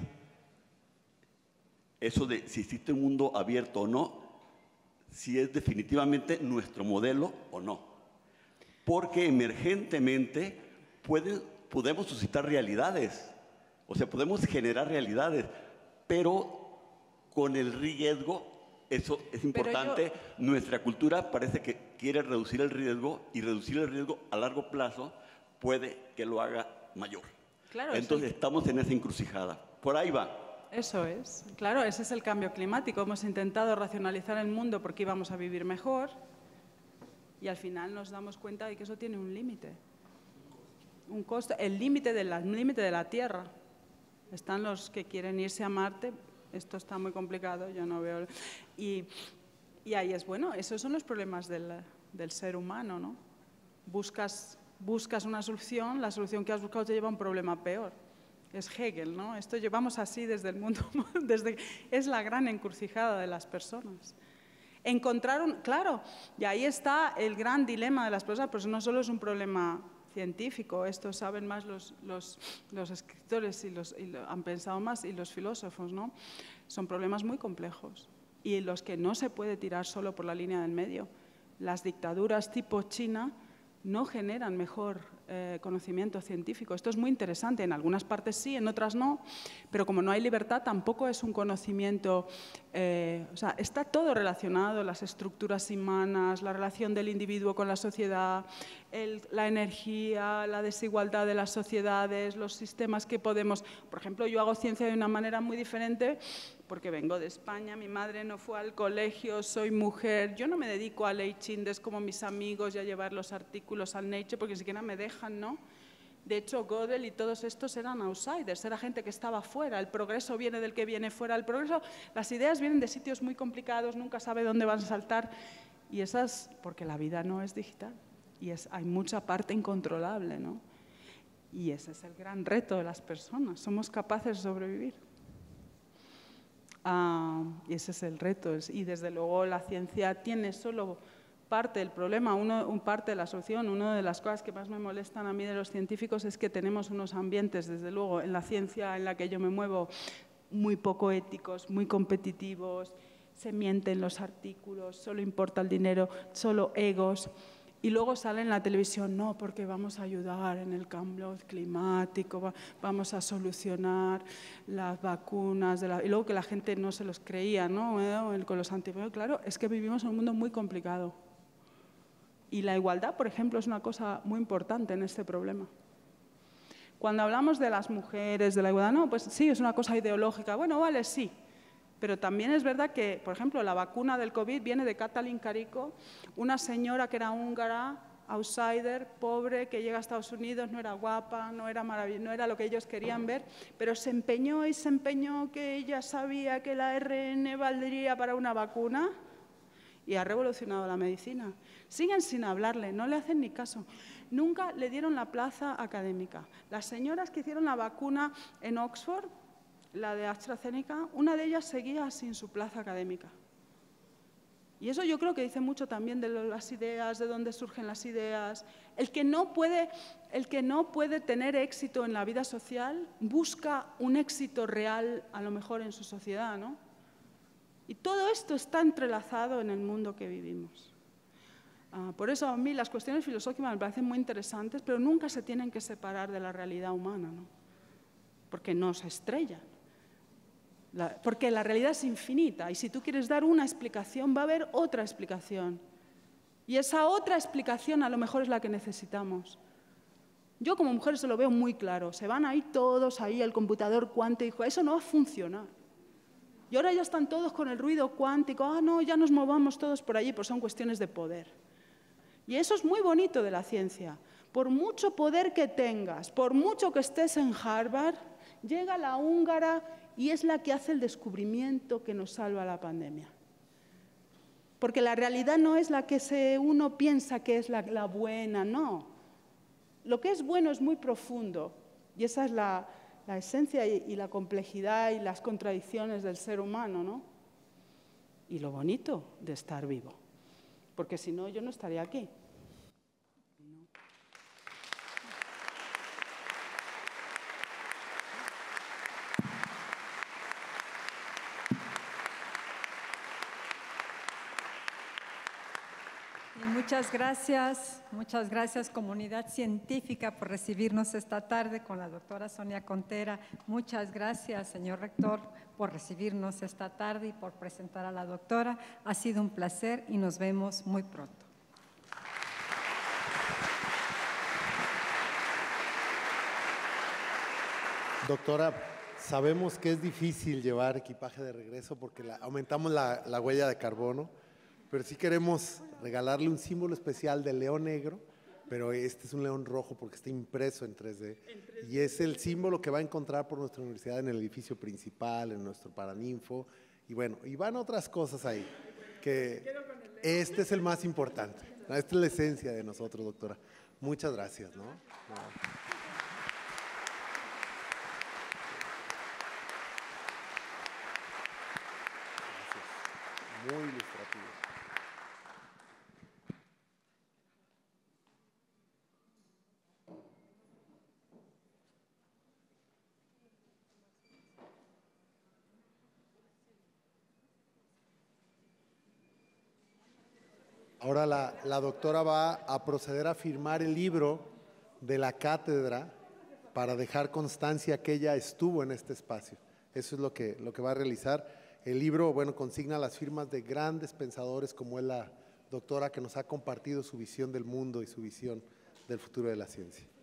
eso de si existe un mundo abierto o no, si es definitivamente nuestro modelo o no. Porque emergentemente puede, podemos suscitar realidades, o sea, podemos generar realidades, pero con el riesgo, eso es importante. Yo... Nuestra cultura parece que quiere reducir el riesgo, y reducir el riesgo a largo plazo puede que lo haga mayor. Claro, entonces sí. Estamos en esa encrucijada. Por ahí va. Eso es. Claro, ese es el cambio climático. Hemos intentado racionalizar el mundo porque íbamos a vivir mejor y al final nos damos cuenta de que eso tiene un límite. Un costo. El límite de la, límite de la Tierra. Están los que quieren irse a Marte. Esto está muy complicado, yo no veo... Y, y ahí es bueno. Esos son los problemas del, del ser humano, ¿no? Buscas... Buscas una solución, la solución que has buscado te lleva a un problema peor. Es Hegel, ¿no? Esto llevamos así desde el mundo, desde, es la gran encrucijada de las personas. Encontraron, claro, y ahí está el gran dilema de las personas, pero no solo es un problema científico, esto saben más los, los, los escritores y, los, y lo, han pensado más, y los filósofos, ¿no? Son problemas muy complejos y los que no se puede tirar solo por la línea del medio. Las dictaduras tipo China no generan mejor eh, conocimiento científico. Esto es muy interesante. En algunas partes sí, en otras no. Pero como no hay libertad, tampoco es un conocimiento... Eh, o sea, está todo relacionado, las estructuras humanas, la relación del individuo con la sociedad, el, la energía, la desigualdad de las sociedades, los sistemas que podemos... Por ejemplo, yo hago ciencia de una manera muy diferente porque vengo de España, mi madre no fue al colegio, soy mujer, yo no me dedico a Leichindes como mis amigos y a llevar los artículos al Nature porque ni siquiera me dejan, ¿no? De hecho, Gödel y todos estos eran outsiders, era gente que estaba fuera, el progreso viene del que viene fuera, el progreso, las ideas vienen de sitios muy complicados, nunca sabe dónde van a saltar, y esas, porque la vida no es digital, y es, hay mucha parte incontrolable, ¿no? Y ese es el gran reto de las personas, somos capaces de sobrevivir. Uh, y ese es el reto, y desde luego la ciencia tiene solo parte del problema, uno, un parte de la solución. Una de las cosas que más me molestan a mí de los científicos es que tenemos unos ambientes, desde luego, en la ciencia en la que yo me muevo, muy poco éticos, muy competitivos, se mienten los artículos, solo importa el dinero, solo egos. Y luego sale en la televisión, no, porque vamos a ayudar en el cambio climático, va, vamos a solucionar las vacunas. De la, y luego que la gente no se los creía, ¿no? Eh, con los antibióticos. Claro, es que vivimos en un mundo muy complicado. Y la igualdad, por ejemplo, es una cosa muy importante en este problema. Cuando hablamos de las mujeres, de la igualdad, no, pues sí, es una cosa ideológica. Bueno, vale, sí. Pero también es verdad que, por ejemplo, la vacuna del COVID viene de Katalin Karikó, una señora que era húngara, outsider, pobre, que llega a Estados Unidos, no era guapa, no era maravillosa, no era lo que ellos querían ver, pero se empeñó y se empeñó que ella sabía que la A R N valdría para una vacuna y ha revolucionado la medicina. Siguen sin hablarle, no le hacen ni caso. Nunca le dieron la plaza académica. Las señoras que hicieron la vacuna en Oxford, la de AstraZeneca, una de ellas seguía sin su plaza académica. Y eso yo creo que dice mucho también de las ideas, de dónde surgen las ideas. El que no puede, el que no puede tener éxito en la vida social busca un éxito real, a lo mejor en su sociedad, ¿no? Y todo esto está entrelazado en el mundo que vivimos. Uh, por eso a mí las cuestiones filosóficas me parecen muy interesantes, pero nunca se tienen que separar de la realidad humana, ¿no? Porque no se estrellan. La, porque la realidad es infinita y si tú quieres dar una explicación va a haber otra explicación y esa otra explicación a lo mejor es la que necesitamos. Yo como mujer se lo veo muy claro, se van ahí todos ahí al computador cuántico, eso no va a funcionar. Y ahora ya están todos con el ruido cuántico, ah no, ya nos movamos todos por allí, pues son cuestiones de poder. Y eso es muy bonito de la ciencia. Por mucho poder que tengas, por mucho que estés en Harvard, llega la húngara y es la que hace el descubrimiento que nos salva la pandemia. Porque la realidad no es la que se, uno piensa que es la, la buena, no. Lo que es bueno es muy profundo y esa es la, la esencia y, y la complejidad y las contradicciones del ser humano, ¿no? Y lo bonito de estar vivo. porque si no, yo no estaría aquí. Y muchas gracias, muchas gracias comunidad científica por recibirnos esta tarde con la doctora Sonia Contera. Muchas gracias, señor rector, por recibirnos esta tarde y por presentar a la doctora. Ha sido un placer y nos vemos muy pronto. Doctora, sabemos que es difícil llevar equipaje de regreso porque la, aumentamos la, la huella de carbono, pero sí queremos regalarle un símbolo especial del león negro, pero este es un león rojo porque está impreso en tres D, en tres D. Y es el símbolo que va a encontrar por nuestra universidad en el edificio principal, en nuestro Paraninfo, y bueno, y van otras cosas ahí, que este es el más importante, esta es la esencia de nosotros, doctora. Muchas gracias, ¿no? No. Muy ilustrativo. Ahora la, la doctora va a proceder a firmar el libro de la cátedra para dejar constancia que ella estuvo en este espacio. Eso es lo que, lo que va a realizar. El libro, bueno, consigna las firmas de grandes pensadores como es la doctora que nos ha compartido su visión del mundo y su visión del futuro de la ciencia.